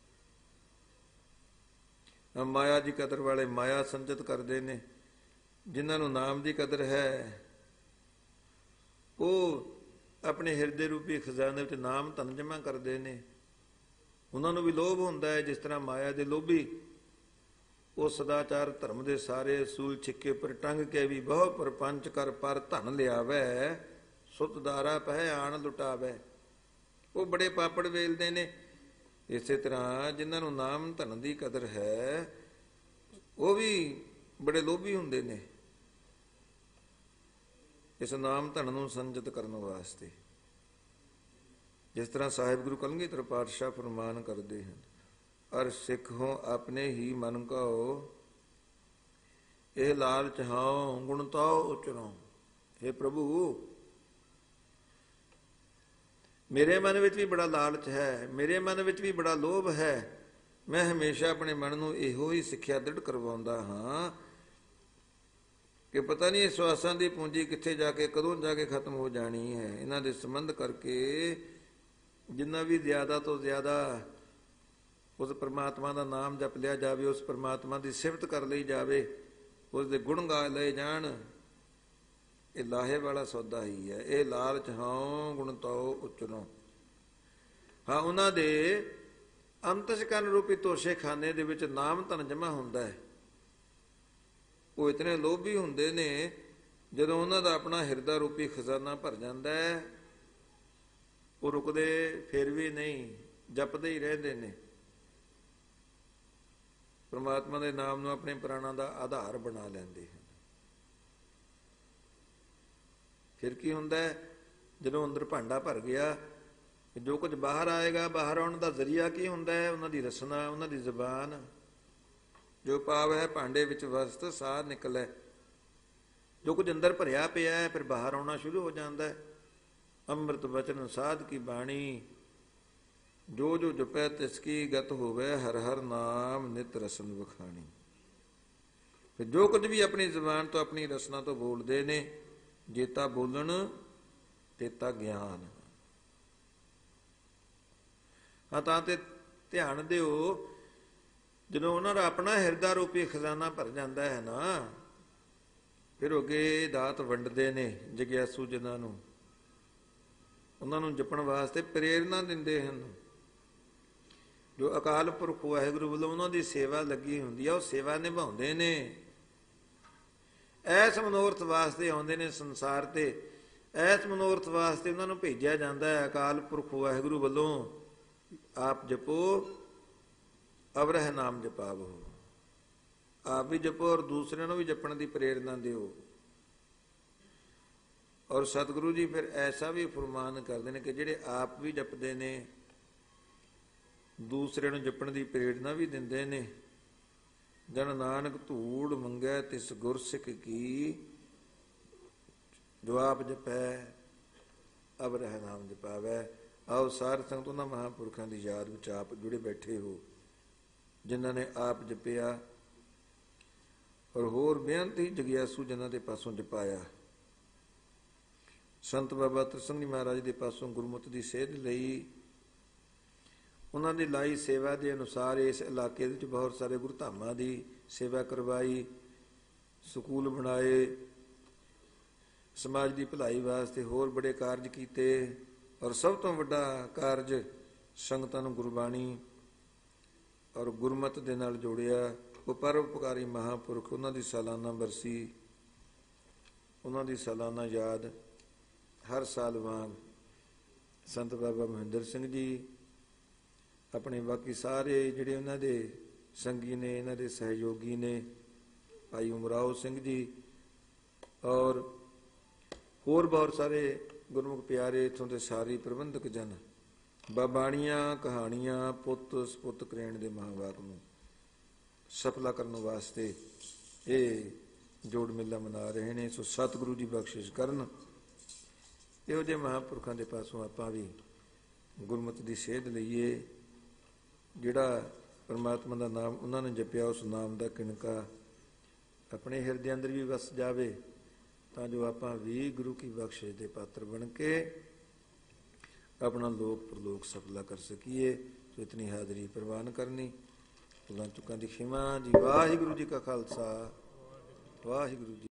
ਮਾਇਆ ਦੀ ਕਦਰ ਵਾਲੇ ਮਾਇਆ ਸੰਚਿਤ ਕਰਦੇ ਨੇ, ਜਿਨ੍ਹਾਂ ਨੂੰ ਨਾਮ ਦੀ ਕਦਰ ਹੈ ਉਹ ਆਪਣੇ ਹਿਰਦੇ ਰੂਪੀ ਖਜ਼ਾਨੇ ਵਿੱਚ ਨਾਮ ਧਨ ਜਮ੍ਹਾਂ ਕਰਦੇ ਨੇ। ਉਹਨਾਂ ਨੂੰ ਵੀ ਲੋਭ ਹੁੰਦਾ ਹੈ ਜਿਸ ਤਰ੍ਹਾਂ ਮਾਇਆ ਦੇ ਲੋਭੀ। ਉਹ ਸਦਾਚਾਰ ਧਰਮ ਦੇ ਸਾਰੇ ਅਸੂਲ ਛਿੱਕੇ ਪਰ ਟੰਗ ਕੇ ਵੀ ਬਹੁ ਪਰਪੰਚ ਕਰ ਪਰ ਧਨ ਲਿਆਵੈ, ਸੁਤਦਾਰਾ ਪਹਿ ਆਣ ਲੁਟਾਵੈ। ਉਹ ਬੜੇ ਪਾਪੜ ਵੇਲਦੇ ਨੇ। ਇਸੇ ਤਰ੍ਹਾਂ ਜਿਨ੍ਹਾਂ ਨੂੰ ਨਾਮ ਧਨ ਦੀ ਕਦਰ ਹੈ ਉਹ ਵੀ ਬੜੇ ਲੋਭੀ ਹੁੰਦੇ ਨੇ ਇਸ ਨਾਮ ਧਨ ਨੂੰ ਸੰਜਤ ਕਰਨ ਵਾਸਤੇ। ਜਿਸ ਤਰ੍ਹਾਂ ਸਾਹਿਬ ਗੁਰੂ ਕਲਗੀਧਰ ਪਾਤਸ਼ਾਹ ਫਰਮਾਨ ਕਰਦੇ ਹਨ, ਅਰ ਸਿੱਖ ਹੋ ਆਪਣੇ ਹੀ ਮਨ ਕਉ, ਇਹ ਲਾਲਚ ਹਾਉ ਗੁਣ ਤਾਉ ਉਚਰੋ। हे ਪ੍ਰਭੂ, ਮੇਰੇ ਮਨ ਵਿੱਚ ਵੀ ਬੜਾ ਲਾਲਚ ਹੈ, ਮੇਰੇ ਮਨ ਵਿੱਚ ਵੀ ਬੜਾ ਲੋਭ ਹੈ। ਮੈਂ ਹਮੇਸ਼ਾ ਆਪਣੇ ਮਨ ਨੂੰ ਇਹੋ ਹੀ ਸਿੱਖਿਆ ਦ੍ਰਿੜ ਕਰਵਾਉਂਦਾ ਹਾਂ ਕਿ ਪਤਾ ਨਹੀਂ ਸਵਾਸਾਂ ਦੀ ਪੂੰਜੀ ਕਿੱਥੇ ਜਾ ਕੇ, ਕਦੋਂ ਜਾ ਕੇ ਖਤਮ ਹੋ ਜਾਣੀ ਹੈ। ਇਹਨਾਂ ਦੇ ਸੰਬੰਧ ਕਰਕੇ ਜਿੰਨਾ ਵੀ ਜ਼ਿਆਦਾ ਤੋਂ ਜ਼ਿਆਦਾ ਉਸ ਪਰਮਾਤਮਾ ਦਾ ਨਾਮ ਜਪ ਲਿਆ ਜਾਵੇ, ਉਸ ਪਰਮਾਤਮਾ ਦੀ ਸਿਫਤ ਕਰ ਲਈ ਜਾਵੇ, ਉਸ ਦੇ ਗੁਣ ਗਾ ਲਏ ਜਾਣ, ਇਹ ਲਾਹੇ ਵਾਲਾ ਸੌਦਾ ਹੀ ਹੈ। ਇਹ ਲਾਲਚ ਹਾਂ ਗੁਣ ਤਾਉ ਉਚਰੋ। ਹਾਂ, ਉਹਨਾਂ ਦੇ ਅੰਤਸ਼ਕਰਨ ਰੂਪੀ ਤੋਸ਼ੇ ਖਾਨੇ ਦੇ ਵਿੱਚ ਨਾਮ ਧਨ ਜਮ੍ਹਾਂ ਹੁੰਦਾ ਹੈ। ਉਹ ਇਤਨੇ ਲੋਭੀ ਹੁੰਦੇ ਨੇ, ਜਦੋਂ ਉਹਨਾਂ ਦਾ ਆਪਣਾ ਹਿਰਦਾ ਰੂਪੀ ਖਜ਼ਾਨਾ ਭਰ ਜਾਂਦਾ ਹੈ, ਉਹ ਰੁਕਦੇ ਫਿਰ ਵੀ ਨਹੀਂ, ਜਪਦੇ ਹੀ ਰਹਿੰਦੇ ਨੇ। ਪਰਮਾਤਮਾ ਦੇ ਨਾਮ ਨੂੰ ਆਪਣੇ ਪ੍ਰਾਣਾਂ ਦਾ ਆਧਾਰ ਬਣਾ ਲੈਂਦੇ ਹਨ। ਫਿਰ ਕੀ ਹੁੰਦਾ ਹੈ? ਜਦੋਂ ਅੰਦਰ ਭਾਂਡਾ ਭਰ ਗਿਆ, ਜੋ ਕੁਝ ਬਾਹਰ ਆਏਗਾ, ਬਾਹਰ ਆਉਣ ਦਾ ਜ਼ਰੀਆ ਕੀ ਹੁੰਦਾ ਹੈ? ਉਹਨਾਂ ਦੀ ਰਸਨਾ, ਉਹਨਾਂ ਦੀ ਜ਼ਬਾਨ। ਜੋ ਪਾਵ ਹੈ ਭਾਂਡੇ ਵਿੱਚ ਵਸਤ ਸਾਰ ਨਿਕਲੈ। ਜੋ ਕੁਝ ਅੰਦਰ ਭਰਿਆ ਪਿਆ ਹੈ ਫਿਰ ਬਾਹਰ ਆਉਣਾ ਸ਼ੁਰੂ ਹੋ ਜਾਂਦਾ ਹੈ। ਅੰਮ੍ਰਿਤ ਬਚਨ ਸਾਧ ਕੀ ਬਾਣੀ, ਜੋ ਜੋ ਜਪੈ ਤਿਸ ਕੀ ਗਤ ਹੋਵੇ, ਹਰ ਹਰ ਨਾਮ ਨਿਤ ਰਸਨ ਵਖਾਣੀ। ਫਿਰ ਜੋ ਕੁਝ ਵੀ ਆਪਣੀ ਜ਼ਬਾਨ ਤੋਂ, ਆਪਣੀ ਰਸਨਾ ਤੋਂ ਬੋਲਦੇ ਨੇ, ਜੇਤਾ ਬੋਲਣ ਤੇਤਾ ਗਿਆਨ। ਹਾਂ, ਤਾਂ ਤੇ ਧਿਆਨ ਦਿਓ, ਜਦੋਂ ਉਹਨਾਂ ਦਾ ਆਪਣਾ ਹਿਰਦਾ ਰੂਪੀ ਖਜ਼ਾਨਾ ਭਰ ਜਾਂਦਾ ਹੈ ਨਾ, ਫਿਰ ਅੱਗੇ ਦਾਤ ਵੰਡਦੇ ਨੇ ਜਗਿਆਸੂ ਜਿਨ੍ਹਾਂ ਨੂੰ, ਉਹਨਾਂ ਨੂੰ ਜਪਣ ਵਾਸਤੇ ਪ੍ਰੇਰਨਾ ਦਿੰਦੇ ਹਨ। ਜੋ ਅਕਾਲ ਪੁਰਖ ਵਾਹਿਗੁਰੂ ਵੱਲੋਂ ਉਹਨਾਂ ਦੀ ਸੇਵਾ ਲੱਗੀ ਹੁੰਦੀ ਆ, ਉਹ ਸੇਵਾ ਨਿਭਾਉਂਦੇ ਨੇ। ਐਸ ਮਨੋਰਥ ਵਾਸਤੇ ਆਉਂਦੇ ਨੇ ਸੰਸਾਰ ਤੇ, ਐਸ ਮਨੋਰਥ ਵਾਸਤੇ ਉਹਨਾਂ ਨੂੰ ਭੇਜਿਆ ਜਾਂਦਾ ਹੈ ਅਕਾਲ ਪੁਰਖ ਵਾਹਿਗੁਰੂ ਵੱਲੋਂ। ਆਪ ਜਪੋ ਅਵਰਹ ਨਾਮ ਜਪਾਵੋ। ਆਪ ਵੀ ਜਪੋ ਔਰ ਦੂਸਰਿਆਂ ਨੂੰ ਵੀ ਜਪਣ ਦੀ ਪ੍ਰੇਰਨਾ ਦਿਓ। ਔਰ ਸਤਿਗੁਰੂ ਜੀ ਫਿਰ ਐਸਾ ਵੀ ਫਰਮਾਨ ਕਰਦੇ ਨੇ ਕਿ ਜਿਹੜੇ ਆਪ ਵੀ ਜਪਦੇ ਨੇ, ਦੂਸਰਿਆਂ ਨੂੰ ਜਪਣ ਦੀ ਪ੍ਰੇਰਨਾ ਵੀ ਦਿੰਦੇ ਨੇ। ਜਨ ਨਾਨਕ ਧੂੜ ਮੰਗੈ ਤਿਸ ਗੁਰਸਿੱਖ ਕੀ, ਜੋ ਆਪ ਜਪੈ ਅਬ ਰਹਿ ਨਾਮ ਜਪਾਵੈ। ਆਓ ਸਾਰ ਸੰਗਤ ਉਹਨਾਂ ਮਹਾਂਪੁਰਖਾਂ ਦੀ ਯਾਦ ਵਿੱਚ ਆਪ ਜੁੜੇ ਬੈਠੇ ਹੋ ਜਿਨ੍ਹਾਂ ਨੇ ਆਪ ਜਪਿਆ, ਔਰ ਹੋਰ ਬੇਅੰਤੀ ਜਗਿਆਸੂ ਜਿਨ੍ਹਾਂ ਦੇ ਪਾਸੋਂ ਜਪਾਇਆ। ਸੰਤ ਬਾਬਾ ਤ੍ਰਿਸੰਗ ਜੀ ਮਹਾਰਾਜ ਦੇ ਪਾਸੋਂ ਗੁਰਮਤਿ ਦੀ ਸੇਧ ਲਈ, ਉਹਨਾਂ ਦੀ ਲਾਈ ਸੇਵਾ ਦੇ ਅਨੁਸਾਰ ਇਸ ਇਲਾਕੇ ਵਿੱਚ ਬਹੁਤ ਸਾਰੇ ਗੁਰਧਾਮਾਂ ਦੀ ਸੇਵਾ ਕਰਵਾਈ, ਸਕੂਲ ਬਣਾਏ, ਸਮਾਜ ਦੀ ਭਲਾਈ ਵਾਸਤੇ ਹੋਰ ਬੜੇ ਕਾਰਜ ਕੀਤੇ। ਔਰ ਸਭ ਤੋਂ ਵੱਡਾ ਕਾਰਜ ਸੰਗਤਾਂ ਨੂੰ ਗੁਰਬਾਣੀ ਔਰ ਗੁਰਮਤਿ ਦੇ ਨਾਲ ਜੋੜਿਆ। ਉਹ ਪਰਉਪਕਾਰੀ ਮਹਾਂਪੁਰਖ, ਉਹਨਾਂ ਦੀ ਸਾਲਾਨਾ ਬਰਸੀ, ਉਹਨਾਂ ਦੀ ਸਾਲਾਨਾ ਯਾਦ ਹਰ ਸਾਲ ਵਾਂਗ ਸੰਤ ਬਾਬਾ ਮਹਿੰਦਰ ਸਿੰਘ ਜੀ, ਆਪਣੇ ਬਾਕੀ ਸਾਰੇ ਜਿਹੜੇ ਉਹਨਾਂ ਦੇ ਸੰਗੀ ਨੇ, ਇਹਨਾਂ ਦੇ ਸਹਿਯੋਗੀ ਨੇ, ਭਾਈ ਉਮਰਾਓ ਸਿੰਘ ਜੀ ਔਰ ਹੋਰ ਬਹੁਤ ਸਾਰੇ ਗੁਰਮੁਖ ਪਿਆਰੇ, ਇੱਥੋਂ ਦੇ ਸਾਰੇ ਪ੍ਰਬੰਧਕ ਜਨ, ਬਾਬਾਣੀਆਂ ਕਹਾਣੀਆਂ ਪੁੱਤ ਸਪੁੱਤ ਕਰੇਣ ਦੇ ਮਹਾਂਵਾਕ ਨੂੰ ਸਫਲਾ ਕਰਨ ਵਾਸਤੇ ਇਹ ਜੋੜ ਮੇਲਾ ਮਨਾ ਰਹੇ ਨੇ। ਸੋ ਸਤਿਗੁਰੂ ਜੀ ਬਖਸ਼ਿਸ਼ ਕਰਨ, ਇਹੋ ਜਿਹੇ ਮਹਾਂਪੁਰਖਾਂ ਦੇ ਪਾਸੋਂ ਆਪਾਂ ਵੀ ਗੁਰਮਤਿ ਦੀ ਸੇਧ ਲਈਏ। ਜਿਹੜਾ ਪਰਮਾਤਮਾ ਦਾ ਨਾਮ ਉਹਨਾਂ ਨੇ ਜਪਿਆ, ਉਸ ਨਾਮ ਦਾ ਕਿਣਕਾ ਆਪਣੇ ਹਿਰਦੇ ਅੰਦਰ ਵੀ ਵਸ ਜਾਵੇ, ਤਾਂ ਜੋ ਆਪਾਂ ਵੀ ਗੁਰੂ ਕੀ ਬਖਸ਼ਿਸ਼ ਦੇ ਪਾਤਰ ਬਣ ਕੇ ਆਪਣਾ ਲੋਕ ਪ੍ਰਲੋਕ ਸਫਲਾ ਕਰ ਸਕੀਏ। ਸੋ ਇਤਨੀ ਹਾਜ਼ਰੀ ਪ੍ਰਵਾਨ ਕਰਨੀ, ਭੁੱਲਾਂ ਚੁੱਕਾਂ ਦੀ ਖਿਮਾ ਜੀ। ਵਾਹਿਗੁਰੂ ਜੀ ਕਾ ਖਾਲਸਾ, ਵਾਹਿਗੁਰੂ ਜੀ।